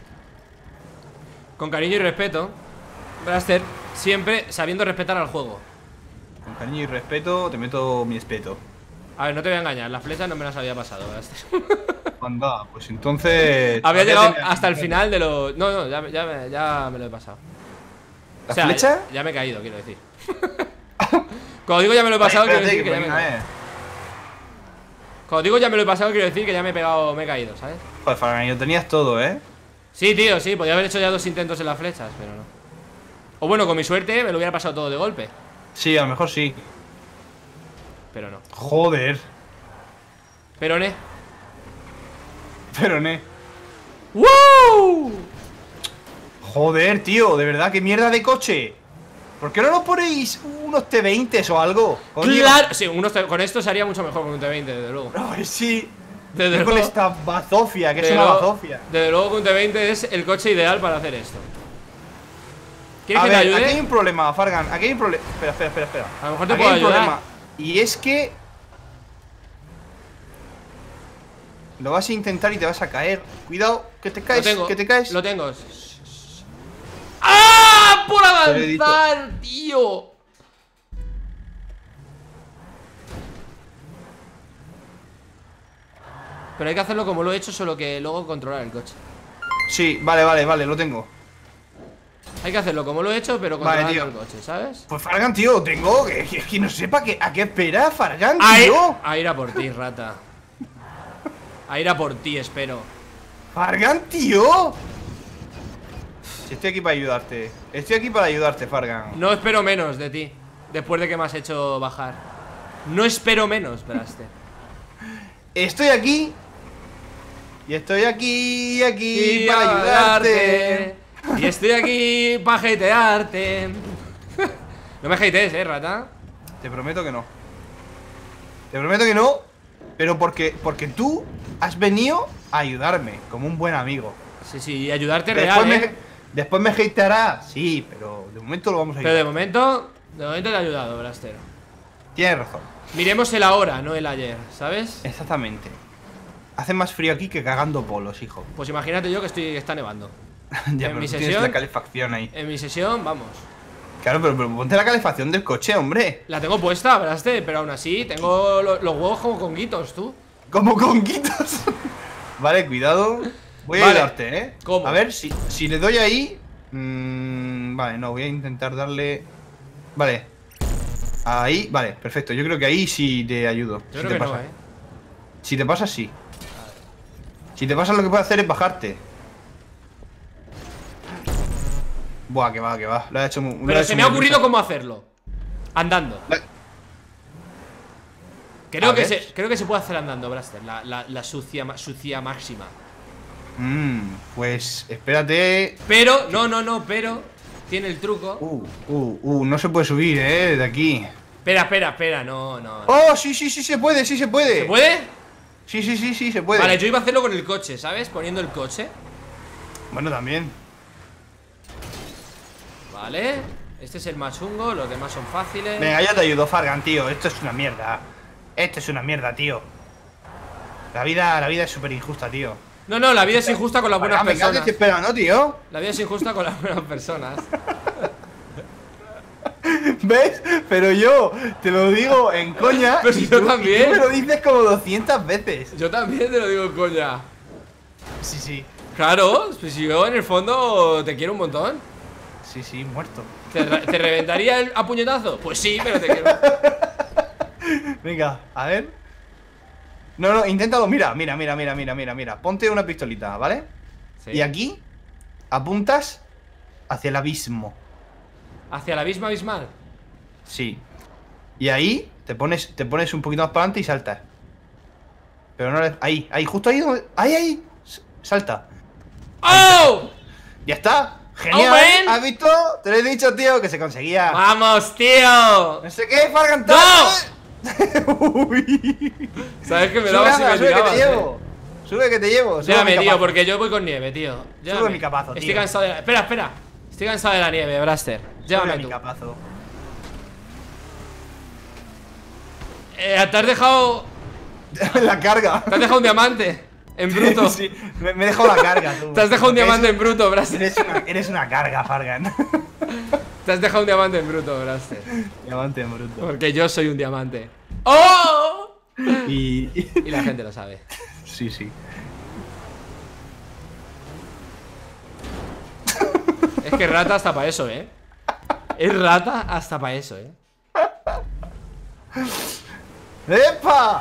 [SPEAKER 1] Con cariño y respeto, Braster, siempre sabiendo respetar al juego.
[SPEAKER 2] Con cariño y respeto te meto mi espeto.
[SPEAKER 1] A ver, no te voy a engañar, las flechas no me las había pasado, Braster.
[SPEAKER 2] Anda, pues entonces.
[SPEAKER 1] Había
[SPEAKER 2] todavía
[SPEAKER 1] llegado
[SPEAKER 2] tenía-
[SPEAKER 1] hasta el final de los... No, no, ya, ya, me- ya me lo he pasado.
[SPEAKER 2] ¿La
[SPEAKER 1] O sea,
[SPEAKER 2] flecha?
[SPEAKER 1] Ya, ya me he caído, quiero decir. Cuando digo ya me lo he pasado,
[SPEAKER 2] Ay,
[SPEAKER 1] quiero
[SPEAKER 2] espérate,
[SPEAKER 1] decir que ya me he
[SPEAKER 2] venga,
[SPEAKER 1] caído.
[SPEAKER 2] eh.
[SPEAKER 1] Cuando digo ya me lo he pasado, quiero decir que ya me he pegado, me he caído, ¿sabes?
[SPEAKER 2] Joder, Fargan, lo tenías todo, ¿eh?
[SPEAKER 1] Sí, tío, sí, podía haber hecho ya dos intentos en las flechas, pero no. O bueno, con mi suerte me lo hubiera pasado todo de golpe,
[SPEAKER 2] Sí, a lo mejor sí.
[SPEAKER 1] pero no.
[SPEAKER 2] Joder.
[SPEAKER 1] Pero ne.
[SPEAKER 2] Pero ne.
[SPEAKER 1] ¡Woo!
[SPEAKER 2] Joder, tío, de verdad, qué mierda de coche. ¿Por qué no nos ponéis unos T veinte o algo? Coño.
[SPEAKER 1] Claro, sí, unos te- con esto sería mucho mejor con un T veinte, desde luego.
[SPEAKER 2] Ay, sí.
[SPEAKER 1] Desde
[SPEAKER 2] Yo con
[SPEAKER 1] luego,
[SPEAKER 2] esta bazofia, que es
[SPEAKER 1] desde
[SPEAKER 2] una
[SPEAKER 1] luego-
[SPEAKER 2] bazofia.
[SPEAKER 1] desde luego que un T veinte es el coche ideal para hacer esto. ¿Quieres
[SPEAKER 2] A
[SPEAKER 1] que
[SPEAKER 2] ver,
[SPEAKER 1] te ayude?
[SPEAKER 2] aquí hay un problema, Fargan. Aquí hay un problema. Espera, espera, espera, espera.
[SPEAKER 1] A lo mejor te
[SPEAKER 2] Aquí
[SPEAKER 1] puedo
[SPEAKER 2] hay un
[SPEAKER 1] ayudar.
[SPEAKER 2] problema. Y es que lo vas a intentar y te vas a caer. Cuidado, que te caes,
[SPEAKER 1] Lo tengo,
[SPEAKER 2] que te caes.
[SPEAKER 1] Lo tengo. ¡Ah! ¡Por
[SPEAKER 2] Te lo he dicho.
[SPEAKER 1] avanzar, tío! Pero hay que hacerlo como lo he hecho, solo que luego controlar el coche.
[SPEAKER 2] Sí, vale, vale, vale, lo tengo.
[SPEAKER 1] Hay que hacerlo como lo he hecho, pero
[SPEAKER 2] Vale,
[SPEAKER 1] controlando
[SPEAKER 2] tío.
[SPEAKER 1] el coche, ¿sabes?
[SPEAKER 2] Pues Fargan, tío, tengo. Que, que, que no sepa que, a qué espera, Fargan,
[SPEAKER 1] A ir,
[SPEAKER 2] tío.
[SPEAKER 1] a ir a por ti, rata. A ir a por ti, espero.
[SPEAKER 2] Fargan, tío. Si estoy aquí para ayudarte. Estoy aquí para ayudarte, Fargan.
[SPEAKER 1] No espero menos de ti, después de que me has hecho bajar. No espero menos, Braster.
[SPEAKER 2] Estoy aquí. Y estoy aquí, aquí
[SPEAKER 1] Y
[SPEAKER 2] para ayudarte.
[SPEAKER 1] Y estoy aquí para hatearte. No me hatees, eh, rata.
[SPEAKER 2] Te prometo que no. Te prometo que no. Pero porque, porque tú has venido a ayudarme como un buen amigo.
[SPEAKER 1] Sí, sí, y ayudarte
[SPEAKER 2] Después
[SPEAKER 1] real,
[SPEAKER 2] me,
[SPEAKER 1] eh.
[SPEAKER 2] después me hateará. Sí, pero de momento lo vamos a
[SPEAKER 1] Pero de
[SPEAKER 2] ayudar.
[SPEAKER 1] momento, de momento te he ayudado, Braster.
[SPEAKER 2] Tienes razón.
[SPEAKER 1] Miremos el ahora, no el ayer, ¿sabes?
[SPEAKER 2] Exactamente. Hace más frío aquí que cagando polos, hijo.
[SPEAKER 1] Pues imagínate yo que estoy que está nevando.
[SPEAKER 2] Ya,
[SPEAKER 1] En
[SPEAKER 2] pero
[SPEAKER 1] mi
[SPEAKER 2] tú tienes
[SPEAKER 1] sesión-
[SPEAKER 2] la calefacción ahí.
[SPEAKER 1] En mi sesión, vamos.
[SPEAKER 2] Claro, pero, pero ponte la calefacción del coche, hombre.
[SPEAKER 1] La tengo puesta, Braster, pero aún así tengo lo- los huevos como conguitos, tú.
[SPEAKER 2] Como conguitos. Vale, cuidado. Voy a
[SPEAKER 1] Vale.
[SPEAKER 2] ayudarte, ¿eh?
[SPEAKER 1] ¿Cómo?
[SPEAKER 2] A ver, si, si le doy ahí. mmm, vale, no, voy a intentar darle. Vale. Ahí, vale, perfecto. Yo creo que ahí sí te ayudo.
[SPEAKER 1] Yo
[SPEAKER 2] si
[SPEAKER 1] creo
[SPEAKER 2] te
[SPEAKER 1] que
[SPEAKER 2] pasa.
[SPEAKER 1] no, eh.
[SPEAKER 2] Si te pasa, sí. Si te pasa, lo que puedes hacer es bajarte. Buah, que va, que va. Lo ha hecho muy. lo ha
[SPEAKER 1] Pero
[SPEAKER 2] hecho
[SPEAKER 1] se me ha
[SPEAKER 2] muy
[SPEAKER 1] ocurrido
[SPEAKER 2] bien.
[SPEAKER 1] cómo hacerlo. Andando.
[SPEAKER 2] La-
[SPEAKER 1] Creo
[SPEAKER 2] A
[SPEAKER 1] que,
[SPEAKER 2] ver.
[SPEAKER 1] se, creo que se puede hacer andando, Braster. La, la, la sucia, ma- sucia máxima.
[SPEAKER 2] Mmm, pues espérate.
[SPEAKER 1] Pero, no, no, no, pero tiene el truco.
[SPEAKER 2] Uh, uh, uh, no se puede subir, eh, de aquí.
[SPEAKER 1] Espera, espera, espera, no, no. no.
[SPEAKER 2] Oh, sí, sí, sí, se puede, sí se puede.
[SPEAKER 1] ¿Se puede?
[SPEAKER 2] Sí, sí, sí, sí, se puede.
[SPEAKER 1] Vale, yo iba a hacerlo con el coche, ¿sabes? Poniendo el coche.
[SPEAKER 2] Bueno, también.
[SPEAKER 1] Vale. Este es el más chungo, los demás son fáciles.
[SPEAKER 2] Venga, ya te ayudo, Fargan, tío. Esto es una mierda. Esto es una mierda, tío. La vida, la vida es súper injusta, tío.
[SPEAKER 1] No, no, la vida es injusta con las buenas
[SPEAKER 2] Fargan, me quedas
[SPEAKER 1] personas.
[SPEAKER 2] desesperando, tío.
[SPEAKER 1] La vida es injusta con las buenas personas.
[SPEAKER 2] ¿Ves? Pero yo te lo digo en coña.
[SPEAKER 1] Pero si
[SPEAKER 2] y
[SPEAKER 1] yo
[SPEAKER 2] tú- y
[SPEAKER 1] también.
[SPEAKER 2] tú me lo dices como doscientas veces.
[SPEAKER 1] Yo también te lo digo, coña.
[SPEAKER 2] Sí, sí.
[SPEAKER 1] Claro, pues yo en el fondo te quiero un montón.
[SPEAKER 2] Sí, sí, muerto.
[SPEAKER 1] ¿Te, re- te reventaría el, a puñetazo? Pues sí, pero te quiero.
[SPEAKER 2] Venga, a ver. No, no, inténtalo. Mira, mira, mira, mira, mira, mira, mira. Ponte una pistolita, ¿vale?
[SPEAKER 1] Sí.
[SPEAKER 2] Y aquí apuntas hacia el abismo.
[SPEAKER 1] ¿Hacia el abismo abismal?
[SPEAKER 2] Sí. Y ahí te pones, te pones un poquito más para adelante y saltas. Pero no le- ahí, ahí, justo ahí donde. Ahí, ahí. S- Salta.
[SPEAKER 1] ¡Oh!
[SPEAKER 2] Ya está. Genial.
[SPEAKER 1] Oh, man.
[SPEAKER 2] ¿eh? ¿Has visto? Te lo he dicho, tío, que se conseguía.
[SPEAKER 1] ¡Vamos, tío!
[SPEAKER 2] No sé qué, Fargan.
[SPEAKER 1] ¡No!
[SPEAKER 2] Uy.
[SPEAKER 1] ¿Sabes que me
[SPEAKER 2] Sube,
[SPEAKER 1] dabas y
[SPEAKER 2] anda,
[SPEAKER 1] me
[SPEAKER 2] sube que
[SPEAKER 1] tirabas,
[SPEAKER 2] te
[SPEAKER 1] eh?
[SPEAKER 2] llevo. Sube que te llevo. sube
[SPEAKER 1] Llévame,
[SPEAKER 2] mi
[SPEAKER 1] tío,
[SPEAKER 2] capazo.
[SPEAKER 1] porque yo voy con nieve, tío. Llévame.
[SPEAKER 2] mi capazo,
[SPEAKER 1] Estoy
[SPEAKER 2] tío.
[SPEAKER 1] cansado de la... Espera, espera. Estoy cansado de la nieve, Braster.
[SPEAKER 2] Sube
[SPEAKER 1] Llévame
[SPEAKER 2] mi
[SPEAKER 1] tú.
[SPEAKER 2] capazo.
[SPEAKER 1] Eh, te has dejado...
[SPEAKER 2] La carga.
[SPEAKER 1] Te has dejado un diamante. En bruto.
[SPEAKER 2] Sí, me, me he dejado la carga, tú.
[SPEAKER 1] Te has dejado un
[SPEAKER 2] Porque
[SPEAKER 1] diamante
[SPEAKER 2] es-
[SPEAKER 1] en bruto, Braster.
[SPEAKER 2] Eres una, eres una carga, Fargan.
[SPEAKER 1] Te has dejado un diamante en bruto, Braster.
[SPEAKER 2] Diamante en bruto.
[SPEAKER 1] Porque yo soy un diamante. ¡Oh!
[SPEAKER 2] Y.
[SPEAKER 1] Y la gente lo sabe.
[SPEAKER 2] Sí, sí.
[SPEAKER 1] Es que rata hasta para eso, ¿eh? Es rata hasta para eso, ¿eh?
[SPEAKER 2] ¡Epa!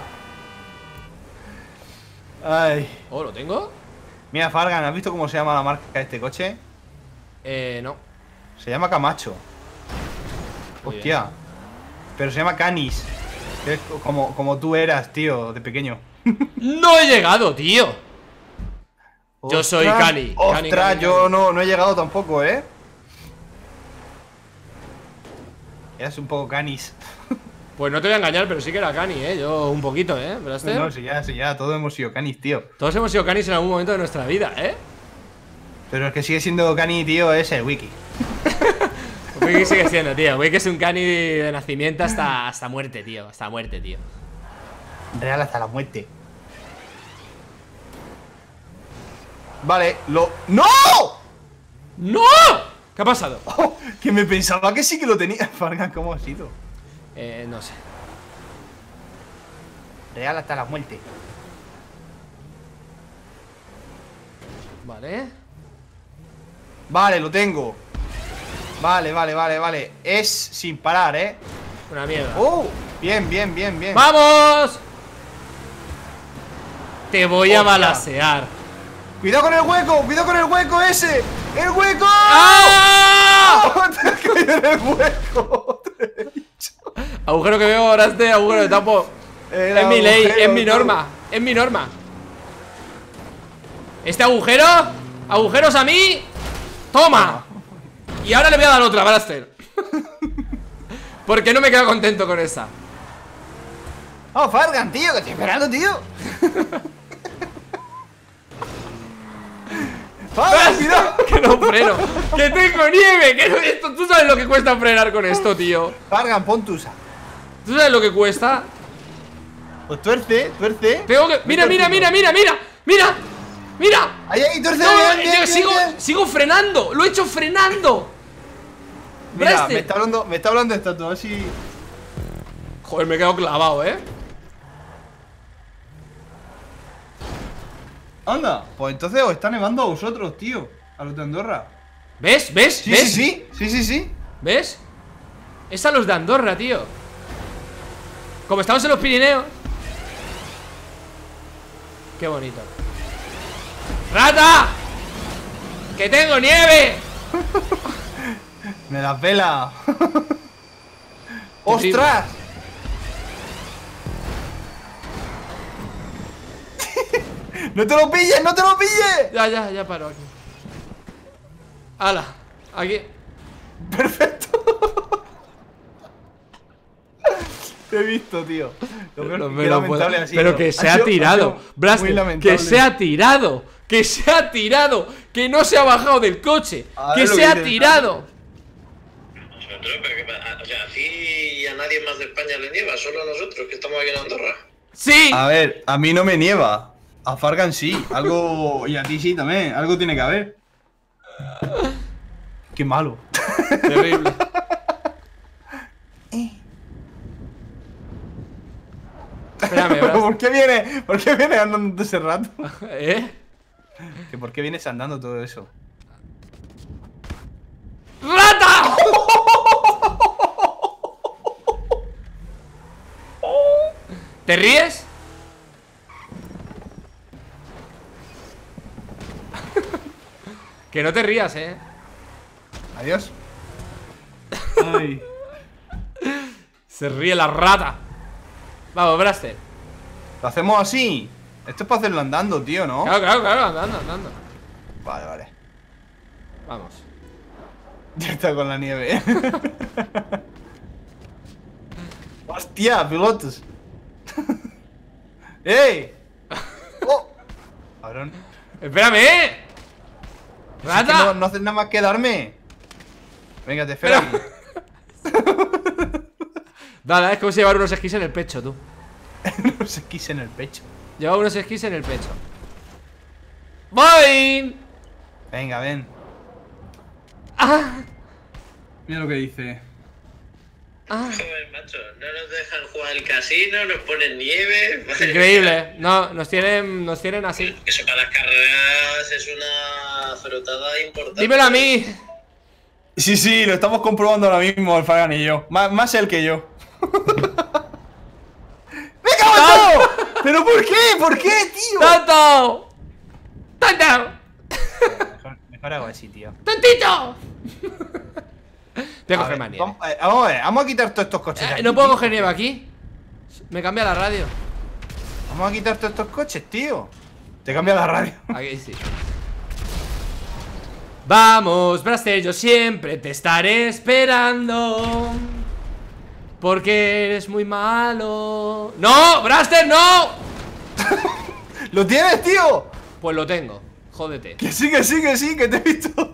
[SPEAKER 2] Ay.
[SPEAKER 1] ¿Oh, lo tengo?
[SPEAKER 2] Mira, Fargan, ¿has visto cómo se llama la marca de este coche?
[SPEAKER 1] Eh, no.
[SPEAKER 2] Se llama Camacho.
[SPEAKER 1] Muy
[SPEAKER 2] Hostia. Pero se llama Canis. Que es como, como tú eras, tío, de pequeño.
[SPEAKER 1] ¡No he llegado, tío! Yo soy
[SPEAKER 2] Ostras,
[SPEAKER 1] Cani.
[SPEAKER 2] Ostras,
[SPEAKER 1] Cani, Cani,
[SPEAKER 2] yo
[SPEAKER 1] Cani.
[SPEAKER 2] No, no he llegado tampoco, ¿eh? Eras un poco Canis.
[SPEAKER 1] Pues no te voy a engañar, pero sí que era Cani, ¿eh? Yo un poquito, ¿eh? ¿Braster?
[SPEAKER 2] No, sí, ya, sí, ya, todos hemos sido Canis, tío.
[SPEAKER 1] Todos hemos sido Canis en algún momento de nuestra vida, ¿eh?
[SPEAKER 2] Pero el que sigue siendo Cani, tío, es el Wiki.
[SPEAKER 1] Wiki sigue siendo, tío. Wiki es un Cani de nacimiento hasta, hasta muerte, tío. Hasta muerte, tío.
[SPEAKER 2] Real hasta la muerte. Vale, lo... ¡No!
[SPEAKER 1] ¡No! ¿Qué ha pasado?
[SPEAKER 2] Oh, que me pensaba que sí que lo tenía. Fargan, ¿cómo ha sido?
[SPEAKER 1] Eh, no sé.
[SPEAKER 2] Real hasta la muerte.
[SPEAKER 1] Vale.
[SPEAKER 2] Vale, lo tengo. Vale, vale, vale, vale. Es sin parar, ¿eh?
[SPEAKER 1] Una mierda.
[SPEAKER 2] ¡Oh! Bien, bien, bien, bien.
[SPEAKER 1] ¡Vamos! Te voy a
[SPEAKER 2] Hostia.
[SPEAKER 1] balasear.
[SPEAKER 2] ¡Cuidado con el hueco! ¡Cuidado con el hueco ese! ¡El hueco!
[SPEAKER 1] ¡Ah!
[SPEAKER 2] ¡Oh! ¡Te has caído en el hueco!
[SPEAKER 1] Agujero que veo ahora este agujero de tapo.
[SPEAKER 2] Era
[SPEAKER 1] Es mi ley,
[SPEAKER 2] agujero,
[SPEAKER 1] es mi
[SPEAKER 2] tú.
[SPEAKER 1] norma. Es mi norma. Este agujero, agujeros a mí. Toma. Y ahora le voy a dar otra, Braster. Porque no me quedo contento con esta.
[SPEAKER 2] Oh, Fargan, tío, que estoy esperando, tío. Fargan, cuidado.
[SPEAKER 1] Que no freno. Que tengo nieve. Que no- esto, ¿tú sabes lo que cuesta frenar con esto, tío?
[SPEAKER 2] Fargan, pon tusa.
[SPEAKER 1] ¿Tú sabes lo que cuesta?
[SPEAKER 2] Pues tuerce, tuerce.
[SPEAKER 1] Tengo que... Mira, mira, mira, mira, mira. Mira. Mira.
[SPEAKER 2] Ahí, ahí, tuerce.
[SPEAKER 1] No,
[SPEAKER 2] bien,
[SPEAKER 1] yo
[SPEAKER 2] bien, bien,
[SPEAKER 1] sigo,
[SPEAKER 2] bien.
[SPEAKER 1] sigo frenando. Lo he hecho frenando.
[SPEAKER 2] Mira,
[SPEAKER 1] Braster.
[SPEAKER 2] me está hablando, me está hablando esta todo así.
[SPEAKER 1] Joder, me he quedado clavado, ¿eh?
[SPEAKER 2] Anda, pues entonces os está nevando a vosotros, tío. A los de Andorra.
[SPEAKER 1] ¿Ves? ¿Ves?
[SPEAKER 2] Sí,
[SPEAKER 1] ¿Ves?
[SPEAKER 2] sí, sí, sí, sí, sí.
[SPEAKER 1] ¿Ves? Es a los de Andorra, tío. Como estamos en los Pirineos. Qué bonito. ¡Rata! ¡Que tengo nieve!
[SPEAKER 2] Me la pela. ¡Ostras! ¡No te lo pilles, no te lo pilles!
[SPEAKER 1] Ya, ya, ya paro aquí. ¡Hala! Aquí.
[SPEAKER 2] Perfecto. Te he visto, tío. Lo peor-
[SPEAKER 1] No
[SPEAKER 2] qué
[SPEAKER 1] me lo puedo-
[SPEAKER 2] lamentable ha sido.
[SPEAKER 1] Pero que se
[SPEAKER 2] Ha
[SPEAKER 1] ha
[SPEAKER 2] sido- ha
[SPEAKER 1] tirado,
[SPEAKER 2] sido muy
[SPEAKER 1] Braster,
[SPEAKER 2] lamentable.
[SPEAKER 1] que se ha tirado, que se ha tirado, que no se ha bajado del coche,
[SPEAKER 2] A ver
[SPEAKER 1] que
[SPEAKER 2] lo
[SPEAKER 1] se
[SPEAKER 2] que
[SPEAKER 1] ha
[SPEAKER 2] dice.
[SPEAKER 1] tirado.
[SPEAKER 3] Nosotros, pero que pa- o sea, así a nadie más de España le nieva, solo a nosotros que estamos aquí en Andorra.
[SPEAKER 1] Sí.
[SPEAKER 2] A ver, a mí no me nieva. A Fargan sí. Algo. Y a ti sí también. Algo tiene que haber. Qué malo.
[SPEAKER 1] Terrible. Espérame,
[SPEAKER 2] Pero
[SPEAKER 1] Braster.
[SPEAKER 2] ¿por qué viene? ¿Por qué viene andando todo ese rato?
[SPEAKER 1] ¿Eh?
[SPEAKER 2] ¿Que ¿Por qué vienes andando todo eso?
[SPEAKER 1] ¡Rata! ¿Te ríes? Que no te rías, eh.
[SPEAKER 2] Adiós. Ay.
[SPEAKER 1] Se ríe la rata. Vamos, Braster.
[SPEAKER 2] Lo hacemos así. Esto es para hacerlo andando, tío, ¿no?
[SPEAKER 1] Claro, claro, claro, andando, andando.
[SPEAKER 2] Vale, vale.
[SPEAKER 1] Vamos.
[SPEAKER 2] Ya está con la nieve. ¡Hostia, pilotos! ¡Ey! ¡Oh! Cabrón.
[SPEAKER 1] Espérame, eh.
[SPEAKER 2] Si es que
[SPEAKER 1] ¡Rata!
[SPEAKER 2] no, no haces nada más que darme. Venga, te espero aquí.
[SPEAKER 1] Dale, es como si llevar unos esquís en el pecho, tú.
[SPEAKER 2] No se quise en el pecho.
[SPEAKER 1] Lleva unos esquís en el pecho. ¡Voy!
[SPEAKER 2] Venga, ven.
[SPEAKER 1] ¡Ah!
[SPEAKER 2] Mira lo que dice.
[SPEAKER 1] ¡Ah!
[SPEAKER 3] Joder, macho, no nos dejan jugar al casino, nos ponen nieve. madre
[SPEAKER 1] Increíble. No, nos tienen, nos tienen así.
[SPEAKER 3] mía. Eso para las carreras es una ferotada importante.
[SPEAKER 1] Dímelo a mí.
[SPEAKER 2] Sí, sí, lo estamos comprobando ahora mismo, el Fagan y yo. Más, más él que yo. ¡Me cago en todo! ¿Pero por qué? ¿Por qué, tío?
[SPEAKER 1] ¡Tonto! ¡Tonto!
[SPEAKER 2] Mejor, mejor hago así, tío.
[SPEAKER 1] ¡Tontito! Voy a
[SPEAKER 2] A
[SPEAKER 1] coger
[SPEAKER 2] ver,
[SPEAKER 1] más nieve.
[SPEAKER 2] vamos, eh, vamos a ver, vamos a quitar todos estos coches. de
[SPEAKER 1] Eh,
[SPEAKER 2] aquí,
[SPEAKER 1] no puedo
[SPEAKER 2] tío.
[SPEAKER 1] coger nieve aquí. Me cambia la radio.
[SPEAKER 2] Vamos a quitar todos estos coches, tío. Te cambia la radio.
[SPEAKER 1] Aquí sí. Vamos, Braster, yo siempre te estaré esperando. Porque eres muy malo. ¡No! ¡Braster, no!
[SPEAKER 2] ¿Lo tienes, tío?
[SPEAKER 1] Pues lo tengo. Jódete.
[SPEAKER 2] Que sí, que sí, que sí, que te he visto.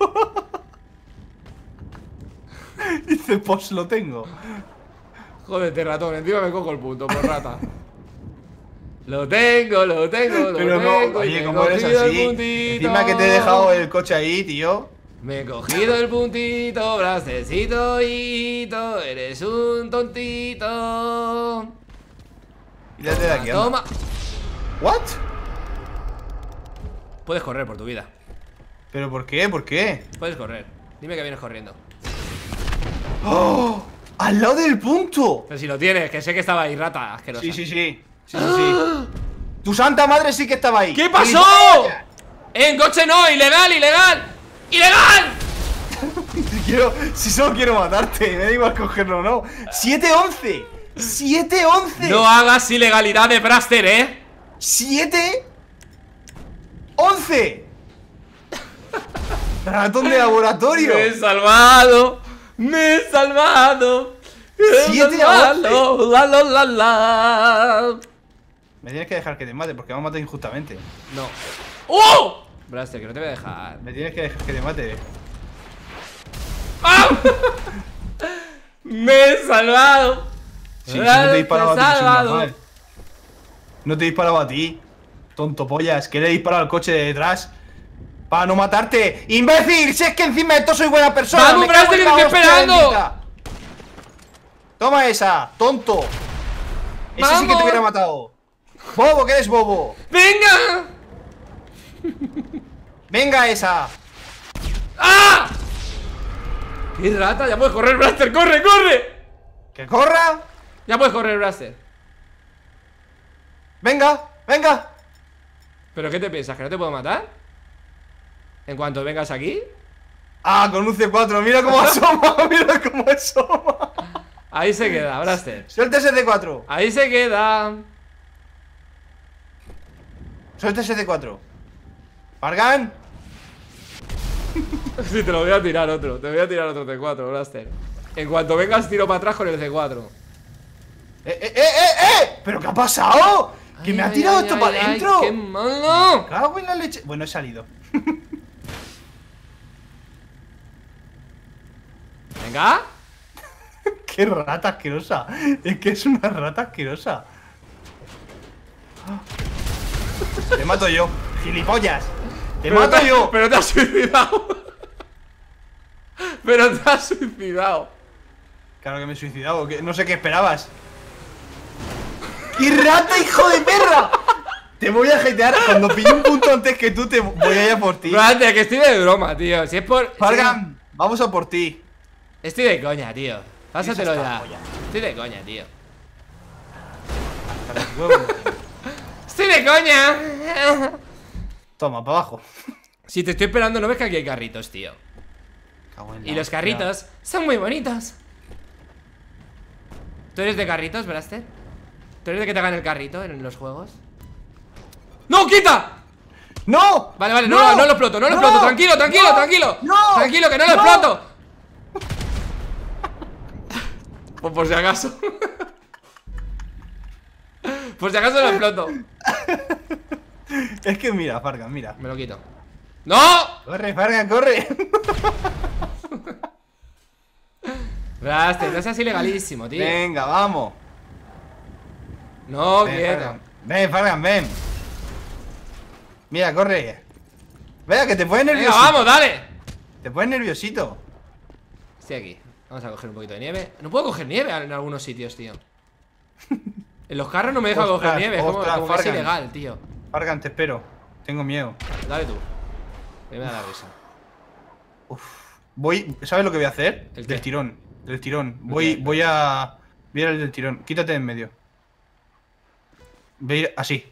[SPEAKER 2] Dice, pues lo tengo.
[SPEAKER 1] Jódete, ratón. Encima me cojo el punto por rata. Lo tengo, lo tengo, lo
[SPEAKER 2] Pero
[SPEAKER 1] tengo.
[SPEAKER 2] no,
[SPEAKER 1] y
[SPEAKER 2] oye,
[SPEAKER 1] me he
[SPEAKER 2] ¿cómo eres
[SPEAKER 1] cogido el
[SPEAKER 2] así?
[SPEAKER 1] puntito.
[SPEAKER 2] Encima que te he dejado el coche ahí, tío.
[SPEAKER 1] Me he cogido el puntito, Brastercito, hito. Eres un tontito.
[SPEAKER 2] Quítate de aquí, anda.
[SPEAKER 1] Toma.
[SPEAKER 2] ¿What?
[SPEAKER 1] Puedes correr por tu vida.
[SPEAKER 2] ¿Pero por qué? ¿Por qué?
[SPEAKER 1] Puedes correr. Dime que vienes corriendo.
[SPEAKER 2] ¡Oh! ¡Al lado del punto!
[SPEAKER 1] Pero si lo tienes, que sé que estaba ahí, rata asquerosa.
[SPEAKER 2] Sí, sí, sí. Sí, sí, sí. Tu santa madre sí que estaba ahí.
[SPEAKER 1] ¿Qué pasó? En coche no, ilegal, ilegal. ¡Ilegal!
[SPEAKER 2] quiero, si solo quiero matarte, me da igual cogerlo o no. siete once. siete once.
[SPEAKER 1] No hagas ilegalidad de Braster, ¿eh?
[SPEAKER 2] siete once. Ratón de laboratorio.
[SPEAKER 1] Me he salvado. Me he salvado. Me he
[SPEAKER 2] Siete a
[SPEAKER 1] salvado. La, la, la, la.
[SPEAKER 2] Me tienes que dejar que te mate porque me has matado injustamente.
[SPEAKER 1] No. ¡Oh! Braster, que no te voy a dejar.
[SPEAKER 2] Me tienes que dejar que te mate.
[SPEAKER 1] ¡Ah! Me he salvado.
[SPEAKER 2] Sí, si no te disparaba
[SPEAKER 1] Me he
[SPEAKER 2] a ti, soy
[SPEAKER 1] salvado.
[SPEAKER 2] normal. No te disparaba a ti. Tonto pollas, que le he disparado al coche de detrás para no matarte. ¡Imbécil! Si es que encima de esto soy buena persona.
[SPEAKER 1] ¡Vamos,
[SPEAKER 2] me cago
[SPEAKER 1] Braster,
[SPEAKER 2] en
[SPEAKER 1] que
[SPEAKER 2] la
[SPEAKER 1] te estoy
[SPEAKER 2] hostia
[SPEAKER 1] esperando!
[SPEAKER 2] bendita. Toma esa, tonto. Ese sí que
[SPEAKER 1] ¡Vamos!
[SPEAKER 2] te hubiera matado. Bobo, que eres bobo.
[SPEAKER 1] ¡Venga!
[SPEAKER 2] Venga esa.
[SPEAKER 1] ¡Ah! ¡Qué rata! Ya puedes correr, Braster. ¡Corre, corre!
[SPEAKER 2] Que corra.
[SPEAKER 1] Ya puedes correr, Braster.
[SPEAKER 2] Venga, venga.
[SPEAKER 1] ¿Pero qué te piensas? ¿Que no te puedo matar? En cuanto vengas aquí.
[SPEAKER 2] Ah, con un C cuatro, mira cómo asoma. Mira cómo asoma.
[SPEAKER 1] Ahí se queda, Braster.
[SPEAKER 2] Suelta ese C cuatro.
[SPEAKER 1] Ahí se queda.
[SPEAKER 2] Suelta ese C cuatro. Fargan.
[SPEAKER 1] Sí, te lo voy a tirar otro. Te voy a tirar otro C cuatro, Braster. En cuanto vengas, tiro para atrás con el C cuatro.
[SPEAKER 2] ¡Eh, eh, eh, eh! eh! ¿Pero qué ha pasado? ¿Que
[SPEAKER 1] Ay,
[SPEAKER 2] me ha
[SPEAKER 1] ay,
[SPEAKER 2] tirado
[SPEAKER 1] ay,
[SPEAKER 2] esto
[SPEAKER 1] ay,
[SPEAKER 2] para
[SPEAKER 1] ay,
[SPEAKER 2] adentro?
[SPEAKER 1] ¡Qué malo!
[SPEAKER 2] Cago en la leche. Bueno, he salido.
[SPEAKER 1] Venga.
[SPEAKER 2] ¡Qué rata asquerosa! Es que es una rata asquerosa. Te mato yo, gilipollas. Te
[SPEAKER 1] Pero
[SPEAKER 2] mato
[SPEAKER 1] te-
[SPEAKER 2] yo.
[SPEAKER 1] Pero te has suicidado. Pero te has suicidado.
[SPEAKER 2] Claro que me he suicidado. que No sé qué esperabas. ¡Qué rata, hijo de perra! Te voy a hatear. Cuando pille un punto antes que tú, te voy a ir a por ti.
[SPEAKER 1] Braster, que estoy de broma, tío. Si es por.
[SPEAKER 2] Fargan, vamos a por ti.
[SPEAKER 1] Estoy de coña, tío. Pásatelo
[SPEAKER 2] Esa
[SPEAKER 1] ya.
[SPEAKER 2] está polla.
[SPEAKER 1] Estoy de coña, tío.
[SPEAKER 2] Hasta los huevos.
[SPEAKER 1] Estoy de coña.
[SPEAKER 2] Toma, para abajo.
[SPEAKER 1] Si te estoy esperando, ¿no ves que aquí hay carritos, tío?
[SPEAKER 2] Cago en la
[SPEAKER 1] Y los
[SPEAKER 2] hostia.
[SPEAKER 1] carritos son muy bonitos. ¿Tú eres de carritos, Braster? ¿Tú eres de que te hagan el carrito en los juegos? ¡No, quita!
[SPEAKER 2] ¡No!
[SPEAKER 1] Vale, vale, no, no, no lo exploto, no lo exploto. Tranquilo, tranquilo,
[SPEAKER 2] no,
[SPEAKER 1] tranquilo.
[SPEAKER 2] no,
[SPEAKER 1] Tranquilo, que no lo
[SPEAKER 2] no.
[SPEAKER 1] exploto. Pues por si acaso. Por si acaso lo exploto.
[SPEAKER 2] Es que mira, Fargan, mira.
[SPEAKER 1] Me lo quito. ¡No!
[SPEAKER 2] Corre, Fargan, corre.
[SPEAKER 1] Braster, no seas ilegalísimo, tío.
[SPEAKER 2] Venga, vamos.
[SPEAKER 1] No
[SPEAKER 2] Ven,
[SPEAKER 1] quiero.
[SPEAKER 2] Fargan. Ven, Fargan, ven. Mira, corre. Vea que te pones
[SPEAKER 1] Venga,
[SPEAKER 2] nerviosito.
[SPEAKER 1] vamos, dale.
[SPEAKER 2] Te pones nerviosito.
[SPEAKER 1] Estoy aquí. Vamos a coger un poquito de nieve. No puedo coger nieve en algunos sitios, tío. En los carros no me deja
[SPEAKER 2] Ostras,
[SPEAKER 1] coger nieve. Es como,
[SPEAKER 2] ostras,
[SPEAKER 1] como que es
[SPEAKER 2] Fargan.
[SPEAKER 1] ilegal, tío.
[SPEAKER 2] Fargan, te espero. Tengo miedo.
[SPEAKER 1] Dale tú. Me da la risa.
[SPEAKER 2] Voy, ¿sabes lo que voy a hacer?
[SPEAKER 1] ¿El qué?
[SPEAKER 2] Del tirón, del tirón. Voy,
[SPEAKER 1] qué?
[SPEAKER 2] voy a. Voy a ir al del tirón. Quítate de en medio. Voy a ir así.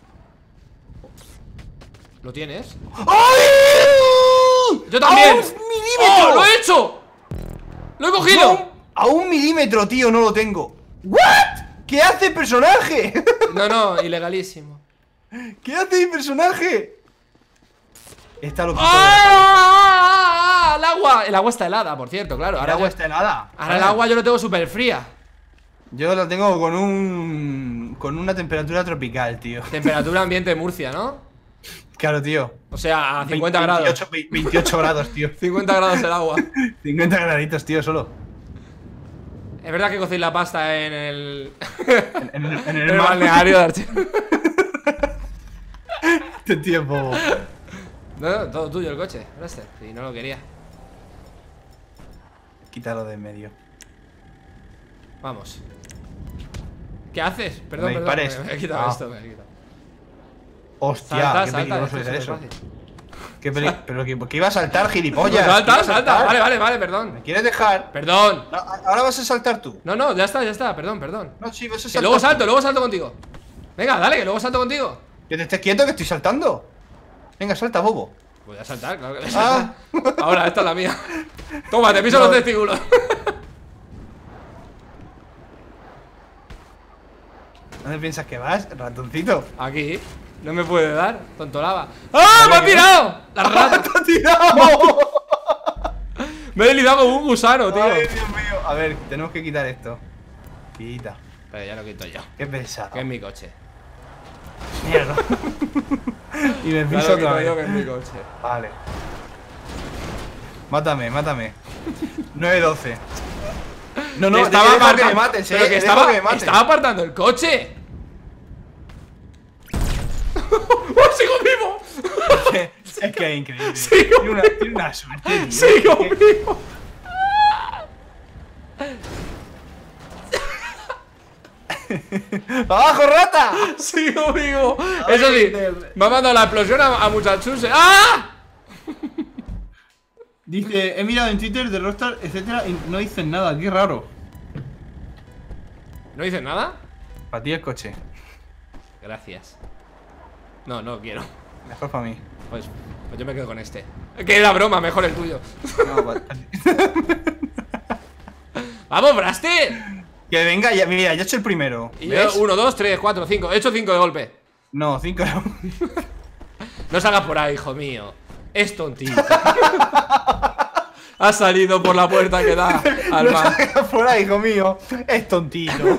[SPEAKER 1] ¿Lo tienes?
[SPEAKER 2] ¡Ay!
[SPEAKER 1] ¡Yo también!
[SPEAKER 2] ¡A un milímetro!
[SPEAKER 1] ¡Oh, lo he hecho! ¡Lo he cogido!
[SPEAKER 2] No, a un milímetro, tío, no lo tengo. ¿What? ¿Qué hace el personaje?
[SPEAKER 1] No, no, ilegalísimo.
[SPEAKER 2] ¿Qué hace mi personaje? Está loquito.
[SPEAKER 1] ¡Ah! El agua. El agua está helada, por cierto, claro.
[SPEAKER 2] El
[SPEAKER 1] Ahora,
[SPEAKER 2] agua
[SPEAKER 1] yo-
[SPEAKER 2] está helada.
[SPEAKER 1] ahora el agua yo lo tengo súper fría.
[SPEAKER 2] Yo la tengo con un. Con una temperatura tropical, tío.
[SPEAKER 1] Temperatura ambiente de Murcia, ¿no?
[SPEAKER 2] Claro, tío.
[SPEAKER 1] O sea, a cincuenta
[SPEAKER 2] veintiocho,
[SPEAKER 1] grados.
[SPEAKER 2] veintiocho grados, tío.
[SPEAKER 1] cincuenta grados el agua.
[SPEAKER 2] cincuenta graditos, tío, solo.
[SPEAKER 1] Es verdad que cocéis la pasta en el.
[SPEAKER 2] En el, en
[SPEAKER 1] en
[SPEAKER 2] el
[SPEAKER 1] el
[SPEAKER 2] mar.
[SPEAKER 1] balneario de Archero.
[SPEAKER 2] Este tío es bobo.
[SPEAKER 1] No, no, todo tuyo el coche, Braster. Si no lo quería.
[SPEAKER 2] Quítalo de en medio.
[SPEAKER 1] Vamos. ¿Qué haces? Perdón,
[SPEAKER 2] me
[SPEAKER 1] perdón.
[SPEAKER 2] dispares.
[SPEAKER 1] Me, me he quitado
[SPEAKER 2] Ah.
[SPEAKER 1] esto, me he quitado.
[SPEAKER 2] Hostia,
[SPEAKER 1] Salta,
[SPEAKER 2] qué
[SPEAKER 1] salta,
[SPEAKER 2] peligroso
[SPEAKER 1] esto
[SPEAKER 2] es
[SPEAKER 1] es
[SPEAKER 2] eso.
[SPEAKER 1] superfácil.
[SPEAKER 2] Qué peli Pero que, ¿por qué iba a saltar, gilipollas?
[SPEAKER 1] Salta,
[SPEAKER 2] ¿Qué iba a
[SPEAKER 1] salta.
[SPEAKER 2] saltar?
[SPEAKER 1] Vale, vale, vale, perdón.
[SPEAKER 2] ¿Me quieres dejar?
[SPEAKER 1] Perdón.
[SPEAKER 2] No, ahora vas a saltar tú.
[SPEAKER 1] No, no, ya está, ya está, perdón, perdón.
[SPEAKER 2] No, sí, vas a
[SPEAKER 1] Que
[SPEAKER 2] saltar.
[SPEAKER 1] luego
[SPEAKER 2] tú.
[SPEAKER 1] salto, luego salto contigo. Venga, dale, que luego salto contigo.
[SPEAKER 2] Que te estés quieto, que estoy saltando. Venga, salta, bobo.
[SPEAKER 1] Voy a saltar, claro que voy a
[SPEAKER 2] Ah.
[SPEAKER 1] saltar. Ahora, esta es la mía. Toma, te piso
[SPEAKER 2] No.
[SPEAKER 1] los testículos.
[SPEAKER 2] ¿Dónde piensas que vas, ratoncito?
[SPEAKER 1] Aquí. No me puede dar, tontolaba. ¡Ah! ¡Me ha tirado! La rata.
[SPEAKER 2] ¡Te ha tirado!
[SPEAKER 1] Me he deslizado como un gusano, tío.
[SPEAKER 2] Ay, Dios mío. A ver, tenemos que quitar esto. Quita.
[SPEAKER 1] Pero ya lo quito yo.
[SPEAKER 2] Qué pesado.
[SPEAKER 1] Que es mi coche.
[SPEAKER 2] Mierda. Y me
[SPEAKER 1] Ya
[SPEAKER 2] piso
[SPEAKER 1] lo
[SPEAKER 2] otra
[SPEAKER 1] quito yo, que
[SPEAKER 2] vez.
[SPEAKER 1] es mi coche.
[SPEAKER 2] Vale. Mátame, mátame. nueve doce. No, no,
[SPEAKER 1] Que
[SPEAKER 2] estaba que
[SPEAKER 1] aparta-
[SPEAKER 2] me mates,
[SPEAKER 1] pero
[SPEAKER 2] eh.
[SPEAKER 1] que
[SPEAKER 2] dejo
[SPEAKER 1] estaba,
[SPEAKER 2] que me mates.
[SPEAKER 1] estaba apartando el coche. ¡Oh, sigo vivo!
[SPEAKER 2] Es que, es que es increíble.
[SPEAKER 1] Sigo
[SPEAKER 2] tiene, una, tiene una suerte, tío.
[SPEAKER 1] ¡Sigo
[SPEAKER 2] Es que-
[SPEAKER 1] vivo!
[SPEAKER 2] ¡Abajo, rata!
[SPEAKER 1] ¡Sigo vivo!
[SPEAKER 2] Ay,
[SPEAKER 1] Eso sí,
[SPEAKER 2] del-
[SPEAKER 1] me ha mandado la explosión a, a muchachos. ¡Ah!
[SPEAKER 2] Dice, he mirado en Twitter de Rockstar, etcétera, y no dicen nada, qué raro.
[SPEAKER 1] ¿No dices nada?
[SPEAKER 2] Para ti el coche.
[SPEAKER 1] Gracias. No, no quiero.
[SPEAKER 2] Mejor para mí.
[SPEAKER 1] Pues, pues yo me quedo con este. Que era broma, mejor el tuyo.
[SPEAKER 2] No, pa-
[SPEAKER 1] ¡Vamos, Braster!
[SPEAKER 2] que venga, ya, mira, yo he hecho el primero.
[SPEAKER 1] Y
[SPEAKER 2] ¿Ves?
[SPEAKER 1] yo, uno, dos, tres, cuatro, cinco. He hecho cinco de golpe.
[SPEAKER 2] No, cinco no.
[SPEAKER 1] No salgas por ahí, hijo mío. Es tontito. Ha salido por la puerta que da al
[SPEAKER 2] No
[SPEAKER 1] mar.
[SPEAKER 2] salgas por ahí, hijo mío. Es tontito.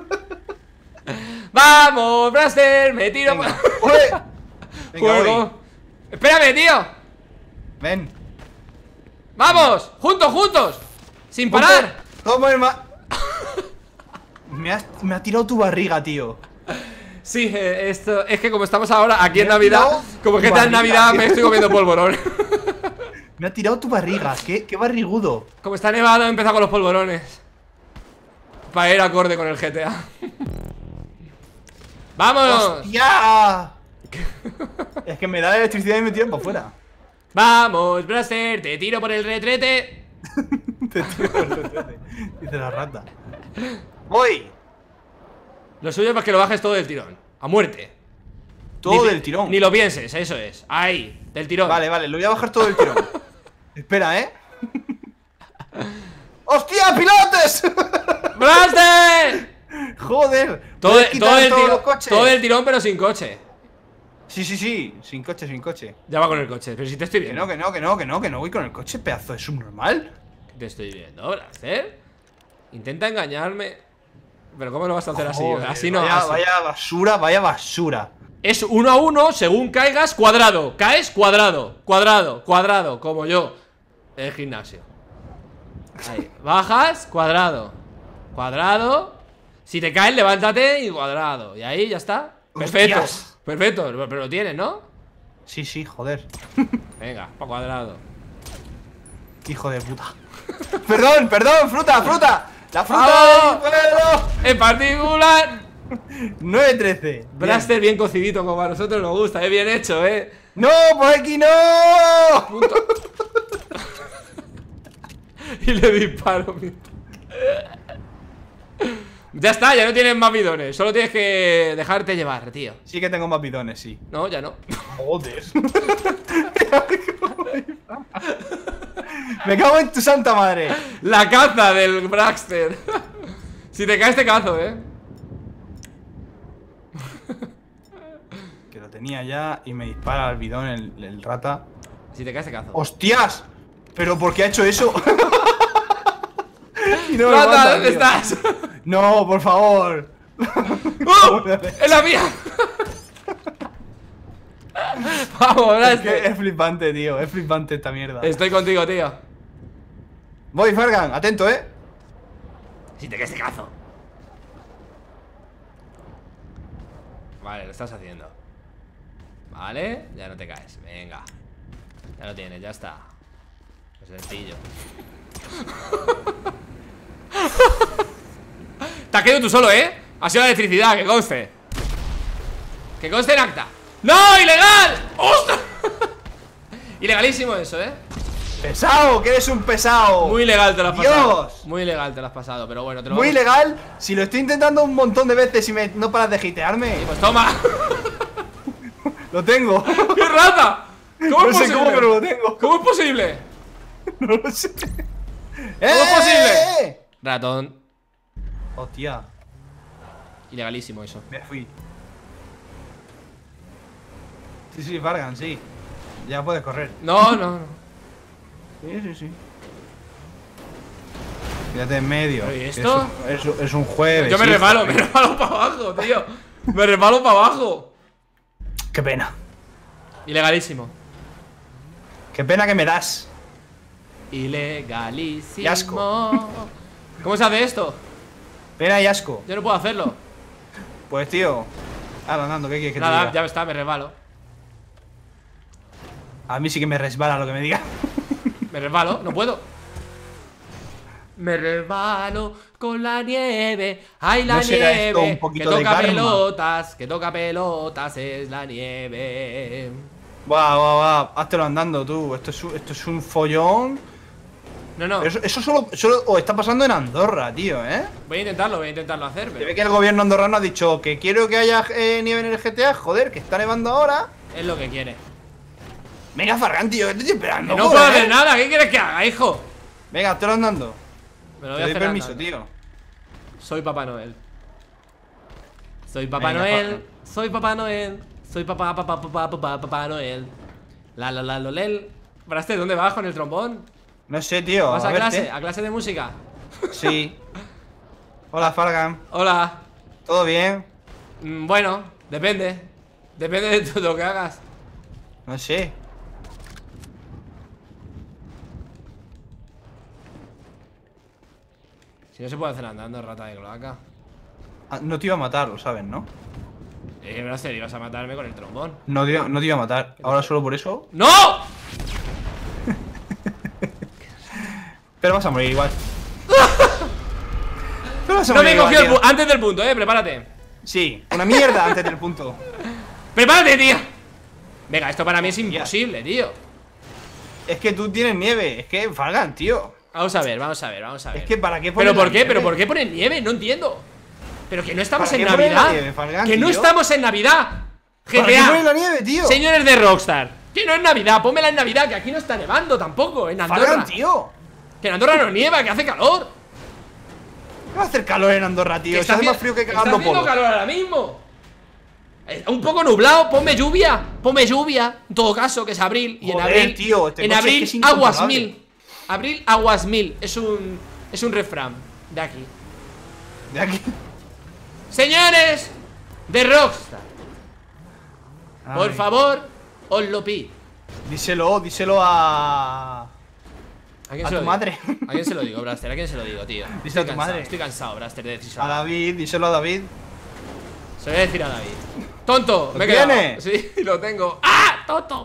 [SPEAKER 1] ¡Vamos, Braster! ¡Me tiro!
[SPEAKER 2] Venga. Ué. Venga,
[SPEAKER 1] ¡Juego!
[SPEAKER 2] voy.
[SPEAKER 1] ¡Espérame, tío!
[SPEAKER 2] Ven.
[SPEAKER 1] ¡Vamos! ¡Juntos, juntos! ¡Sin parar!
[SPEAKER 2] ¿Cómo es más? Me, has- me ha tirado tu barriga, tío.
[SPEAKER 1] Sí, eh, esto es que como estamos ahora aquí en
[SPEAKER 2] Me ha
[SPEAKER 1] Navidad,
[SPEAKER 2] tirado
[SPEAKER 1] como que
[SPEAKER 2] tu
[SPEAKER 1] está en
[SPEAKER 2] barriga,
[SPEAKER 1] Navidad
[SPEAKER 2] tío.
[SPEAKER 1] me estoy comiendo polvorón.
[SPEAKER 2] Me ha tirado tu barriga. Qué, qué barrigudo.
[SPEAKER 1] Como está nevado, he empezado con los polvorones. Para ir acorde con el G T A. ¡Vámonos!
[SPEAKER 2] ¡Hostia! Es que me da la electricidad y me tiran para afuera.
[SPEAKER 1] ¡Vamos, Braster! ¡Te tiro por el retrete!
[SPEAKER 2] Te tiro por el retrete, dice la rata. ¡Voy!
[SPEAKER 1] Lo suyo es que lo bajes todo del tirón. A muerte.
[SPEAKER 2] Todo
[SPEAKER 1] Ni-
[SPEAKER 2] del tirón.
[SPEAKER 1] Ni lo pienses, eso es. Ahí, del tirón.
[SPEAKER 2] Vale, vale, lo voy a bajar todo del tirón. Espera, ¿eh? ¡Hostia, pilotes!
[SPEAKER 1] ¡Braster!
[SPEAKER 2] Joder.
[SPEAKER 1] Todo,
[SPEAKER 2] ¿puedes
[SPEAKER 1] todo,
[SPEAKER 2] quitar
[SPEAKER 1] el
[SPEAKER 2] todos los
[SPEAKER 1] tirón,
[SPEAKER 2] coches?
[SPEAKER 1] todo el tirón, pero sin coche.
[SPEAKER 2] Sí, sí, sí. Sin coche, sin coche.
[SPEAKER 1] Ya va con el coche, pero si te estoy
[SPEAKER 2] Que
[SPEAKER 1] viendo.
[SPEAKER 2] no, que no, que no, que no, que no voy con el coche, pedazo de subnormal.
[SPEAKER 1] Te estoy viendo, Braster. Intenta engañarme. Pero ¿cómo lo vas a hacer así?
[SPEAKER 2] Joder,
[SPEAKER 1] Así no.
[SPEAKER 2] Vaya,
[SPEAKER 1] así.
[SPEAKER 2] vaya basura, vaya basura.
[SPEAKER 1] Es uno a uno según caigas cuadrado. Caes cuadrado, cuadrado, cuadrado, como yo. El gimnasio. Ahí. Bajas, cuadrado. Cuadrado. Si te caes, levántate y cuadrado. Y ahí ya está. Perfecto.
[SPEAKER 2] Hostias.
[SPEAKER 1] Perfecto. Pero pero lo tienes, ¿no?
[SPEAKER 2] Sí, sí, joder.
[SPEAKER 1] Venga, pa' cuadrado.
[SPEAKER 2] Hijo de puta. Perdón, perdón, fruta, fruta. La fruta
[SPEAKER 1] ¡Vamos!
[SPEAKER 2] del pueblo.
[SPEAKER 1] En particular,
[SPEAKER 2] nueve trece.
[SPEAKER 1] Blaster bien cocidito, como a nosotros nos gusta, es bien hecho, eh.
[SPEAKER 2] No, por aquí no.
[SPEAKER 1] Punto. Y le disparo. mi- Ya está, ya no tienes más bidones. Solo tienes que dejarte llevar, tío.
[SPEAKER 2] Sí que tengo más bidones, sí.
[SPEAKER 1] No, ya no.
[SPEAKER 2] Joder. Me cago en tu santa madre.
[SPEAKER 1] La caza del Braxter. Si te caes, te cazo, eh.
[SPEAKER 2] Que lo tenía ya y me dispara al bidón el, el rata.
[SPEAKER 1] Si te caes, te cazo.
[SPEAKER 2] ¡Hostias! ¿Pero por qué ha hecho eso? Y no me
[SPEAKER 1] Rata,
[SPEAKER 2] mata,
[SPEAKER 1] ¿dónde
[SPEAKER 2] tío.
[SPEAKER 1] estás?
[SPEAKER 2] No, por favor.
[SPEAKER 1] ¡Oh! ¡Es la mía! Vamos,
[SPEAKER 2] Es que
[SPEAKER 1] Braxter.
[SPEAKER 2] es flipante, tío. Es flipante esta mierda.
[SPEAKER 1] Estoy contigo, tío.
[SPEAKER 2] Voy, Fargan, atento, eh.
[SPEAKER 1] Si te caes, te cazo. Vale, lo estás haciendo. Vale, ya no te caes. Venga. Ya lo tienes, ya está. Es sencillo. Te has caído tú solo, ¿eh? Ha sido la electricidad, que conste. Que conste en acta. ¡No! ¡Ilegal! ¡Ostras! Ilegalísimo eso, ¿eh?
[SPEAKER 2] Pesado, que eres un pesado.
[SPEAKER 1] Muy legal te lo has pasado.
[SPEAKER 2] Dios.
[SPEAKER 1] Muy legal te lo has pasado, pero bueno, te lo
[SPEAKER 2] Muy
[SPEAKER 1] vamos-
[SPEAKER 2] legal. Si lo estoy intentando un montón de veces y me, no paras de hitearme.
[SPEAKER 1] Pues toma.
[SPEAKER 2] Lo tengo.
[SPEAKER 1] ¡Qué rata! ¿Cómo es
[SPEAKER 2] No sé
[SPEAKER 1] posible?
[SPEAKER 2] cómo, pero lo tengo.
[SPEAKER 1] ¿Cómo es posible?
[SPEAKER 2] No lo sé.
[SPEAKER 1] ¿Cómo
[SPEAKER 2] ¡Eh,
[SPEAKER 1] es posible?
[SPEAKER 2] eh, eh!
[SPEAKER 1] Ratón.
[SPEAKER 2] Hostia,
[SPEAKER 1] Ilegalísimo eso.
[SPEAKER 2] me fui. Sí, sí, Vargan, sí. Ya puedes correr.
[SPEAKER 1] No, no, no.
[SPEAKER 2] Sí, sí, sí. Quédate en medio.
[SPEAKER 1] ¿Pero y
[SPEAKER 2] que
[SPEAKER 1] esto?
[SPEAKER 2] Es, un- es, es un jueves.
[SPEAKER 1] Yo me
[SPEAKER 2] hijo.
[SPEAKER 1] resbalo, me resbalo para abajo, tío. Me resbalo para abajo.
[SPEAKER 2] Qué pena.
[SPEAKER 1] Ilegalísimo.
[SPEAKER 2] Qué pena que me das.
[SPEAKER 1] Ilegalísimo.
[SPEAKER 2] Y asco.
[SPEAKER 1] ¿Cómo se hace esto?
[SPEAKER 2] Pena y asco.
[SPEAKER 1] Yo no puedo hacerlo.
[SPEAKER 2] Pues tío. Ahora, Nando, ¿qué quieres que te
[SPEAKER 1] Nada,
[SPEAKER 2] diga?
[SPEAKER 1] ya está, me resbalo.
[SPEAKER 2] A mí sí que me resbala lo que me diga.
[SPEAKER 1] Me resbalo, no puedo. Me resbalo con la nieve. Ay, la
[SPEAKER 2] ¿No será esto
[SPEAKER 1] nieve.
[SPEAKER 2] un poquito
[SPEAKER 1] que
[SPEAKER 2] de
[SPEAKER 1] toca
[SPEAKER 2] karma?
[SPEAKER 1] pelotas. Que toca pelotas es la nieve.
[SPEAKER 2] Va, va, va. Háztelo andando tú. Esto es un, esto es un follón.
[SPEAKER 1] No, no.
[SPEAKER 2] Eso, eso solo, solo o está pasando en Andorra, tío, ¿eh?
[SPEAKER 1] Voy a intentarlo, voy a intentarlo hacer.
[SPEAKER 2] Se
[SPEAKER 1] Pero
[SPEAKER 2] ve que el gobierno andorrano ha dicho que quiero que haya eh, nieve en el G T A. Joder, que está nevando ahora.
[SPEAKER 1] es lo que quiere.
[SPEAKER 2] Venga, Fargan, tío, que te estoy esperando.
[SPEAKER 1] Que no
[SPEAKER 2] joder.
[SPEAKER 1] puedo hacer nada. ¿Qué quieres que haga, hijo?
[SPEAKER 2] Venga, háztelo andando.
[SPEAKER 1] Me lo
[SPEAKER 2] Te
[SPEAKER 1] voy a
[SPEAKER 2] doy
[SPEAKER 1] hacer
[SPEAKER 2] permiso,
[SPEAKER 1] andando.
[SPEAKER 2] tío.
[SPEAKER 1] Soy Papá Noel. Soy Papá
[SPEAKER 2] Venga,
[SPEAKER 1] Noel.
[SPEAKER 2] Jorge.
[SPEAKER 1] Soy Papá Noel. Soy papá, papá, papá, papá, papá Noel. La, la, la, lolel. Braste, ¿dónde vas con el trombón?
[SPEAKER 2] No sé, tío.
[SPEAKER 1] ¿Vas a,
[SPEAKER 2] verte.
[SPEAKER 1] clase? ¿A clase de música?
[SPEAKER 2] Sí. Hola, Fargan.
[SPEAKER 1] Hola.
[SPEAKER 2] ¿Todo bien?
[SPEAKER 1] Mm, bueno, depende. Depende de todo lo que hagas.
[SPEAKER 2] No sé.
[SPEAKER 1] Si no se puede hacer andando, rata de cloaca.
[SPEAKER 2] Ah, no te iba a matar, lo sabes, ¿no?
[SPEAKER 1] Eh, Braster, ibas a matarme con el trombón.
[SPEAKER 2] No te, no te iba a matar. Ahora solo por eso.
[SPEAKER 1] ¡No!
[SPEAKER 2] Pero vas a morir igual. Pero vas a
[SPEAKER 1] No
[SPEAKER 2] morir
[SPEAKER 1] me
[SPEAKER 2] igual,
[SPEAKER 1] cogió el
[SPEAKER 2] tío.
[SPEAKER 1] pu- antes del punto, eh, prepárate.
[SPEAKER 2] Sí, una mierda antes del punto.
[SPEAKER 1] ¡Prepárate, tío! Venga, esto para mí es imposible, tío.
[SPEAKER 2] Es que tú tienes nieve. Es que, Fargan, tío.
[SPEAKER 1] Vamos a ver, vamos a ver, vamos a ver.
[SPEAKER 2] Es que ¿para qué
[SPEAKER 1] ¿Pero
[SPEAKER 2] pones
[SPEAKER 1] por
[SPEAKER 2] la
[SPEAKER 1] qué? ¿Pero
[SPEAKER 2] nieve?
[SPEAKER 1] por qué ponen nieve? No entiendo. Pero que no estamos
[SPEAKER 2] ¿Para
[SPEAKER 1] en
[SPEAKER 2] qué ponen la
[SPEAKER 1] Navidad.
[SPEAKER 2] nieve, Fargan,
[SPEAKER 1] Que no
[SPEAKER 2] tío?
[SPEAKER 1] estamos en Navidad. G
[SPEAKER 2] ¿Para
[SPEAKER 1] T
[SPEAKER 2] qué
[SPEAKER 1] A.
[SPEAKER 2] pones la nieve, tío?
[SPEAKER 1] Señores de Rockstar. Que no es Navidad, pónmela en Navidad, que aquí no está nevando tampoco, en Andorra.
[SPEAKER 2] Fargan, tío.
[SPEAKER 1] Que en Andorra no nieva, que hace calor.
[SPEAKER 2] ¿Qué va a hacer calor en Andorra, tío?
[SPEAKER 1] Que
[SPEAKER 2] Está
[SPEAKER 1] haci-
[SPEAKER 2] más frío que
[SPEAKER 1] está
[SPEAKER 2] cagando
[SPEAKER 1] haciendo
[SPEAKER 2] polvo.
[SPEAKER 1] calor ahora mismo. Eh, Un poco nublado, ponme lluvia. Ponme lluvia. En todo caso, que es abril. Y
[SPEAKER 2] Joder,
[SPEAKER 1] en abril.
[SPEAKER 2] tío, este
[SPEAKER 1] en
[SPEAKER 2] coche
[SPEAKER 1] abril,
[SPEAKER 2] es que es
[SPEAKER 1] aguas
[SPEAKER 2] incontrolable.
[SPEAKER 1] mil. Abril, aguas mil. Es un. Es un refrán de aquí.
[SPEAKER 2] De aquí.
[SPEAKER 1] Señores de Rockstar, por
[SPEAKER 2] Ay.
[SPEAKER 1] favor, os lo pido.
[SPEAKER 2] Díselo, díselo a.
[SPEAKER 1] ¿A quién
[SPEAKER 2] A
[SPEAKER 1] se
[SPEAKER 2] tu
[SPEAKER 1] lo
[SPEAKER 2] madre.
[SPEAKER 1] digo? ¿A quién se lo digo, Braster? ¿A quién se lo digo, tío?
[SPEAKER 2] Díselo
[SPEAKER 1] Estoy
[SPEAKER 2] a tu
[SPEAKER 1] cansado,
[SPEAKER 2] madre.
[SPEAKER 1] estoy cansado, Braster, de decir
[SPEAKER 2] A David, díselo a David.
[SPEAKER 1] Se lo voy a decir a David. ¡Tonto!
[SPEAKER 2] ¿Lo
[SPEAKER 1] Me he quedado.
[SPEAKER 2] tiene?
[SPEAKER 1] Sí, lo tengo. ¡Ah! ¡Tonto!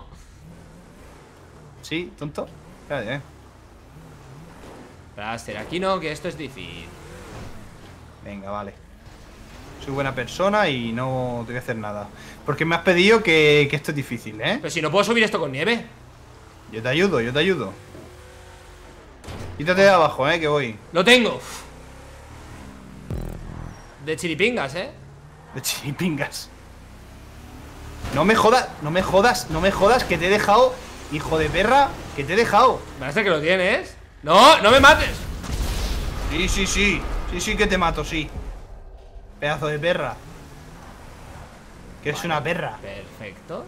[SPEAKER 2] Sí, tonto. Espérate, eh.
[SPEAKER 1] Braster, aquí no, que esto es difícil.
[SPEAKER 2] Venga, vale. Soy buena persona y no te voy a hacer nada. Porque me has pedido que, que esto es difícil, ¿eh?
[SPEAKER 1] Pero si no puedo subir esto con nieve.
[SPEAKER 2] Yo te ayudo, yo te ayudo. Quítate de abajo, eh, que voy.
[SPEAKER 1] Lo tengo. De chiripingas, eh.
[SPEAKER 2] De chiripingas. No me jodas, no me jodas, no me jodas que te he dejado, hijo de perra, que te he dejado.
[SPEAKER 1] Braster, que lo tienes. ¡No! ¡No me mates!
[SPEAKER 2] Sí, sí, sí. Sí, sí que te mato, sí. Pedazo de perra. Que eres una perra.
[SPEAKER 1] Perfecto.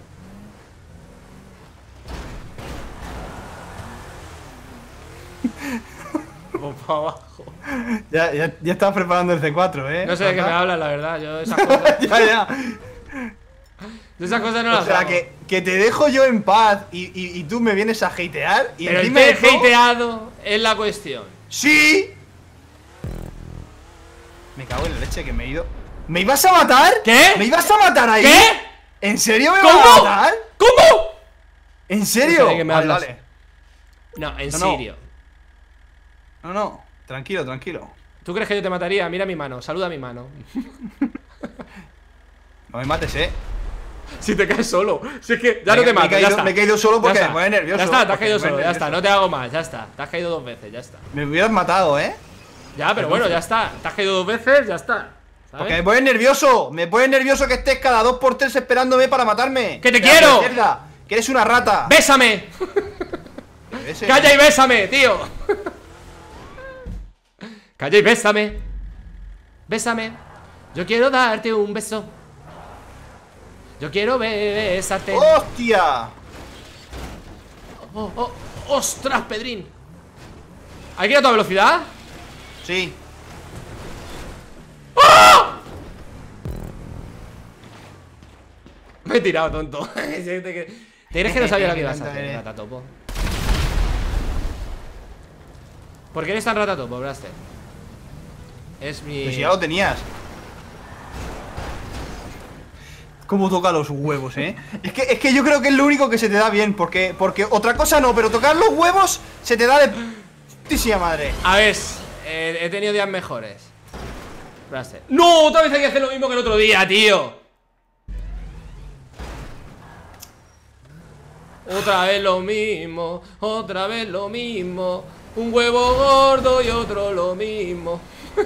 [SPEAKER 1] Vamos para abajo.
[SPEAKER 2] Ya, ya, ya estás preparando el C cuatro, eh.
[SPEAKER 1] No sé de qué me
[SPEAKER 2] Ajá.
[SPEAKER 1] hablas, la verdad. Yo esas cosas,
[SPEAKER 2] Ya, ya.
[SPEAKER 1] de esas cosas no
[SPEAKER 2] O
[SPEAKER 1] las
[SPEAKER 2] sea,
[SPEAKER 1] hago.
[SPEAKER 2] que, que te dejo yo en paz y, y, y tú me vienes a hatear y
[SPEAKER 1] Pero el
[SPEAKER 2] encima
[SPEAKER 1] te
[SPEAKER 2] de todo-
[SPEAKER 1] hateado es la cuestión.
[SPEAKER 2] ¡Sí! Me cago en la leche que me he ido. ¿Me ibas a matar?
[SPEAKER 1] ¿Qué?
[SPEAKER 2] ¿Me ibas a matar ahí?
[SPEAKER 1] ¿Qué?
[SPEAKER 2] ¿En serio me
[SPEAKER 1] ¿Cómo?
[SPEAKER 2] vas a matar?
[SPEAKER 1] ¿Cómo?
[SPEAKER 2] ¿En
[SPEAKER 1] No
[SPEAKER 2] serio?
[SPEAKER 1] sé de qué me
[SPEAKER 2] Vale,
[SPEAKER 1] hablas.
[SPEAKER 2] vale.
[SPEAKER 1] No, en
[SPEAKER 2] No, no.
[SPEAKER 1] serio.
[SPEAKER 2] No, no. Tranquilo, tranquilo.
[SPEAKER 1] ¿Tú crees que yo te mataría? Mira mi mano, saluda mi mano.
[SPEAKER 2] No me mates, eh.
[SPEAKER 1] Si te caes solo. Si es que ya
[SPEAKER 2] Me-
[SPEAKER 1] no te
[SPEAKER 2] me he
[SPEAKER 1] mato,
[SPEAKER 2] caído-
[SPEAKER 1] ya está.
[SPEAKER 2] me he caído solo
[SPEAKER 1] Ya
[SPEAKER 2] porque
[SPEAKER 1] está.
[SPEAKER 2] me pone nervioso,
[SPEAKER 1] Ya está, te has
[SPEAKER 2] porque
[SPEAKER 1] caído
[SPEAKER 2] me pone
[SPEAKER 1] solo, ya está.
[SPEAKER 2] nervioso.
[SPEAKER 1] No te hago más, ya está. Te has caído dos veces, ya está.
[SPEAKER 2] Me hubieras matado, eh.
[SPEAKER 1] Ya, pero bueno, ya está. Te has caído dos veces, ya está.
[SPEAKER 2] Porque me
[SPEAKER 1] ¿Sabes?
[SPEAKER 2] pones nervioso. Me pones nervioso que estés cada dos por tres esperándome para matarme.
[SPEAKER 1] ¡Que te
[SPEAKER 2] Pedazo de
[SPEAKER 1] quiero!
[SPEAKER 2] mierda. ¡Que eres una rata!
[SPEAKER 1] ¡Bésame!
[SPEAKER 2] Ese-
[SPEAKER 1] ¡Calla y bésame, tío! ¡Calla y bésame! ¡Bésame! Yo quiero darte un beso. Yo quiero besarte.
[SPEAKER 2] ¡Hostia!
[SPEAKER 1] Oh, oh, ¡Ostras, Pedrín! ¿Hay que ir a toda velocidad?
[SPEAKER 2] Sí.
[SPEAKER 1] Me he tirado, tonto. ¿Te crees que no sabía lo que ibas a hacer, ratatopo? ¿Por qué eres tan ratatopo, Braster? Es mi...
[SPEAKER 2] Pues si ya lo tenías. Cómo toca los huevos, ¿eh? Es que, es que yo creo que es lo único que se te da bien. Porque, porque otra cosa no, pero tocar los huevos se te da de putísima madre.
[SPEAKER 1] A ver, eh, he tenido días mejores. Braster. ¡No! Otra vez hay que hacer lo mismo que el otro día, tío. Otra vez lo mismo, otra vez lo mismo. Un huevo gordo y otro lo mismo.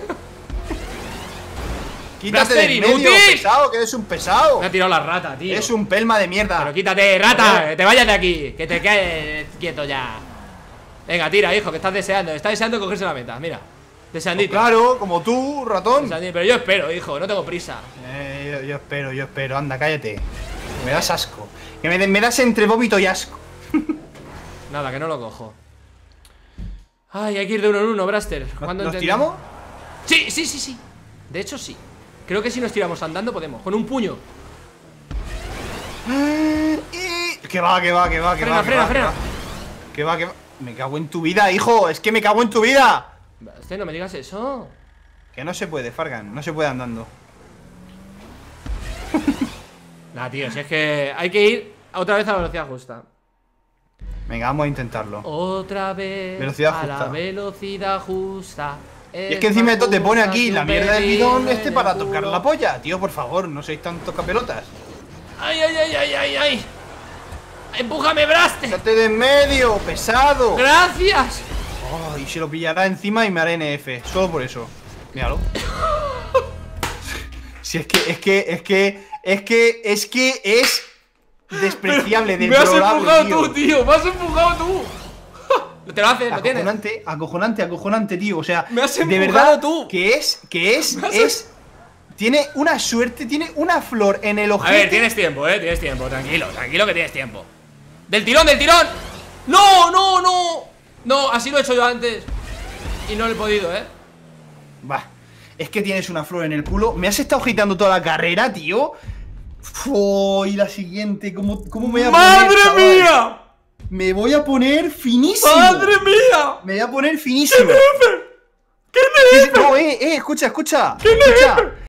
[SPEAKER 2] Quítate
[SPEAKER 1] Blaster
[SPEAKER 2] del medio,
[SPEAKER 1] inútil.
[SPEAKER 2] pesado, que eres un pesado.
[SPEAKER 1] Me ha tirado la rata, tío.
[SPEAKER 2] Eres un pelma de mierda.
[SPEAKER 1] Pero quítate, rata,
[SPEAKER 2] Joder.
[SPEAKER 1] que te vayas de aquí. Que te quedes quieto ya. Venga, tira, hijo, que estás deseando. Estás deseando cogerse la meta, mira. Deseandito.
[SPEAKER 2] Claro, como tú, ratón.
[SPEAKER 1] Deseandito. Pero yo espero, hijo, no tengo prisa.
[SPEAKER 2] Eh, yo, yo espero, yo espero. Anda, cállate. Me das asco. Que me, me das entre vómito y asco.
[SPEAKER 1] Nada, que no lo cojo. Ay, hay que ir de uno en uno, Braster.
[SPEAKER 2] ¿Nos,
[SPEAKER 1] ¿Cuándo
[SPEAKER 2] nos
[SPEAKER 1] entendí?
[SPEAKER 2] tiramos?
[SPEAKER 1] Sí, sí, sí, sí. De hecho, sí. Creo que si nos tiramos andando podemos. Con un puño.
[SPEAKER 2] Y... Que va, que va, que va, que
[SPEAKER 1] Frena,
[SPEAKER 2] va. que
[SPEAKER 1] frena,
[SPEAKER 2] va,
[SPEAKER 1] frena.
[SPEAKER 2] Que va, que va. Me cago en tu vida, hijo. Es que me cago en tu vida.
[SPEAKER 1] Braster, no me digas eso.
[SPEAKER 2] Que no se puede, Fargan. No se puede andando.
[SPEAKER 1] Nah, tío, si es que hay que ir otra vez a la velocidad justa.
[SPEAKER 2] Venga, vamos a intentarlo.
[SPEAKER 1] Otra vez
[SPEAKER 2] Velocidad
[SPEAKER 1] a la
[SPEAKER 2] justa.
[SPEAKER 1] velocidad justa.
[SPEAKER 2] Y es que encima de todo te pone aquí la mierda del bidón este para
[SPEAKER 1] el
[SPEAKER 2] tocar
[SPEAKER 1] culo.
[SPEAKER 2] la polla. Tío, por favor, no seáis tan tocapelotas.
[SPEAKER 1] ¡Ay, ay, ay, ay, ay, ay! ¡Empújame, Braster!
[SPEAKER 2] ¡Quítate de en medio, pesado!
[SPEAKER 1] ¡Gracias!
[SPEAKER 2] Oh, y se lo pillará encima y me hará N F. Solo por eso. Míralo. Si es que, es que, es que, es que, es que es despreciable,
[SPEAKER 1] ¡Me has
[SPEAKER 2] deplorable,
[SPEAKER 1] empujado
[SPEAKER 2] tío.
[SPEAKER 1] tú, tío! ¡Me has empujado tú! Te lo haces, lo tienes.
[SPEAKER 2] Acojonante, acojonante, acojonante, tío. O sea,
[SPEAKER 1] Me has
[SPEAKER 2] de
[SPEAKER 1] empujado
[SPEAKER 2] verdad
[SPEAKER 1] tú.
[SPEAKER 2] que es, que es,
[SPEAKER 1] Me has
[SPEAKER 2] es. Tiene una suerte, tiene una flor en el
[SPEAKER 1] A
[SPEAKER 2] ojete.
[SPEAKER 1] ver, tienes tiempo, eh, tienes tiempo, tranquilo, tranquilo que tienes tiempo. ¡Del tirón, del tirón! ¡No, no, no! No, así lo he hecho yo antes. Y no lo he podido, eh.
[SPEAKER 2] Va, es que tienes una flor en el culo. Me has estado agitando toda la carrera, tío. Fu, y la siguiente, ¿cómo, cómo me voy a
[SPEAKER 1] ¡Madre
[SPEAKER 2] poner, chaval?
[SPEAKER 1] mía!
[SPEAKER 2] Me voy a poner finísimo.
[SPEAKER 1] ¡Madre mía!
[SPEAKER 2] Me voy a poner finísimo.
[SPEAKER 1] ¿Qué
[SPEAKER 2] Sí, sí, no, eh, eh, escucha, escucha. Escucha.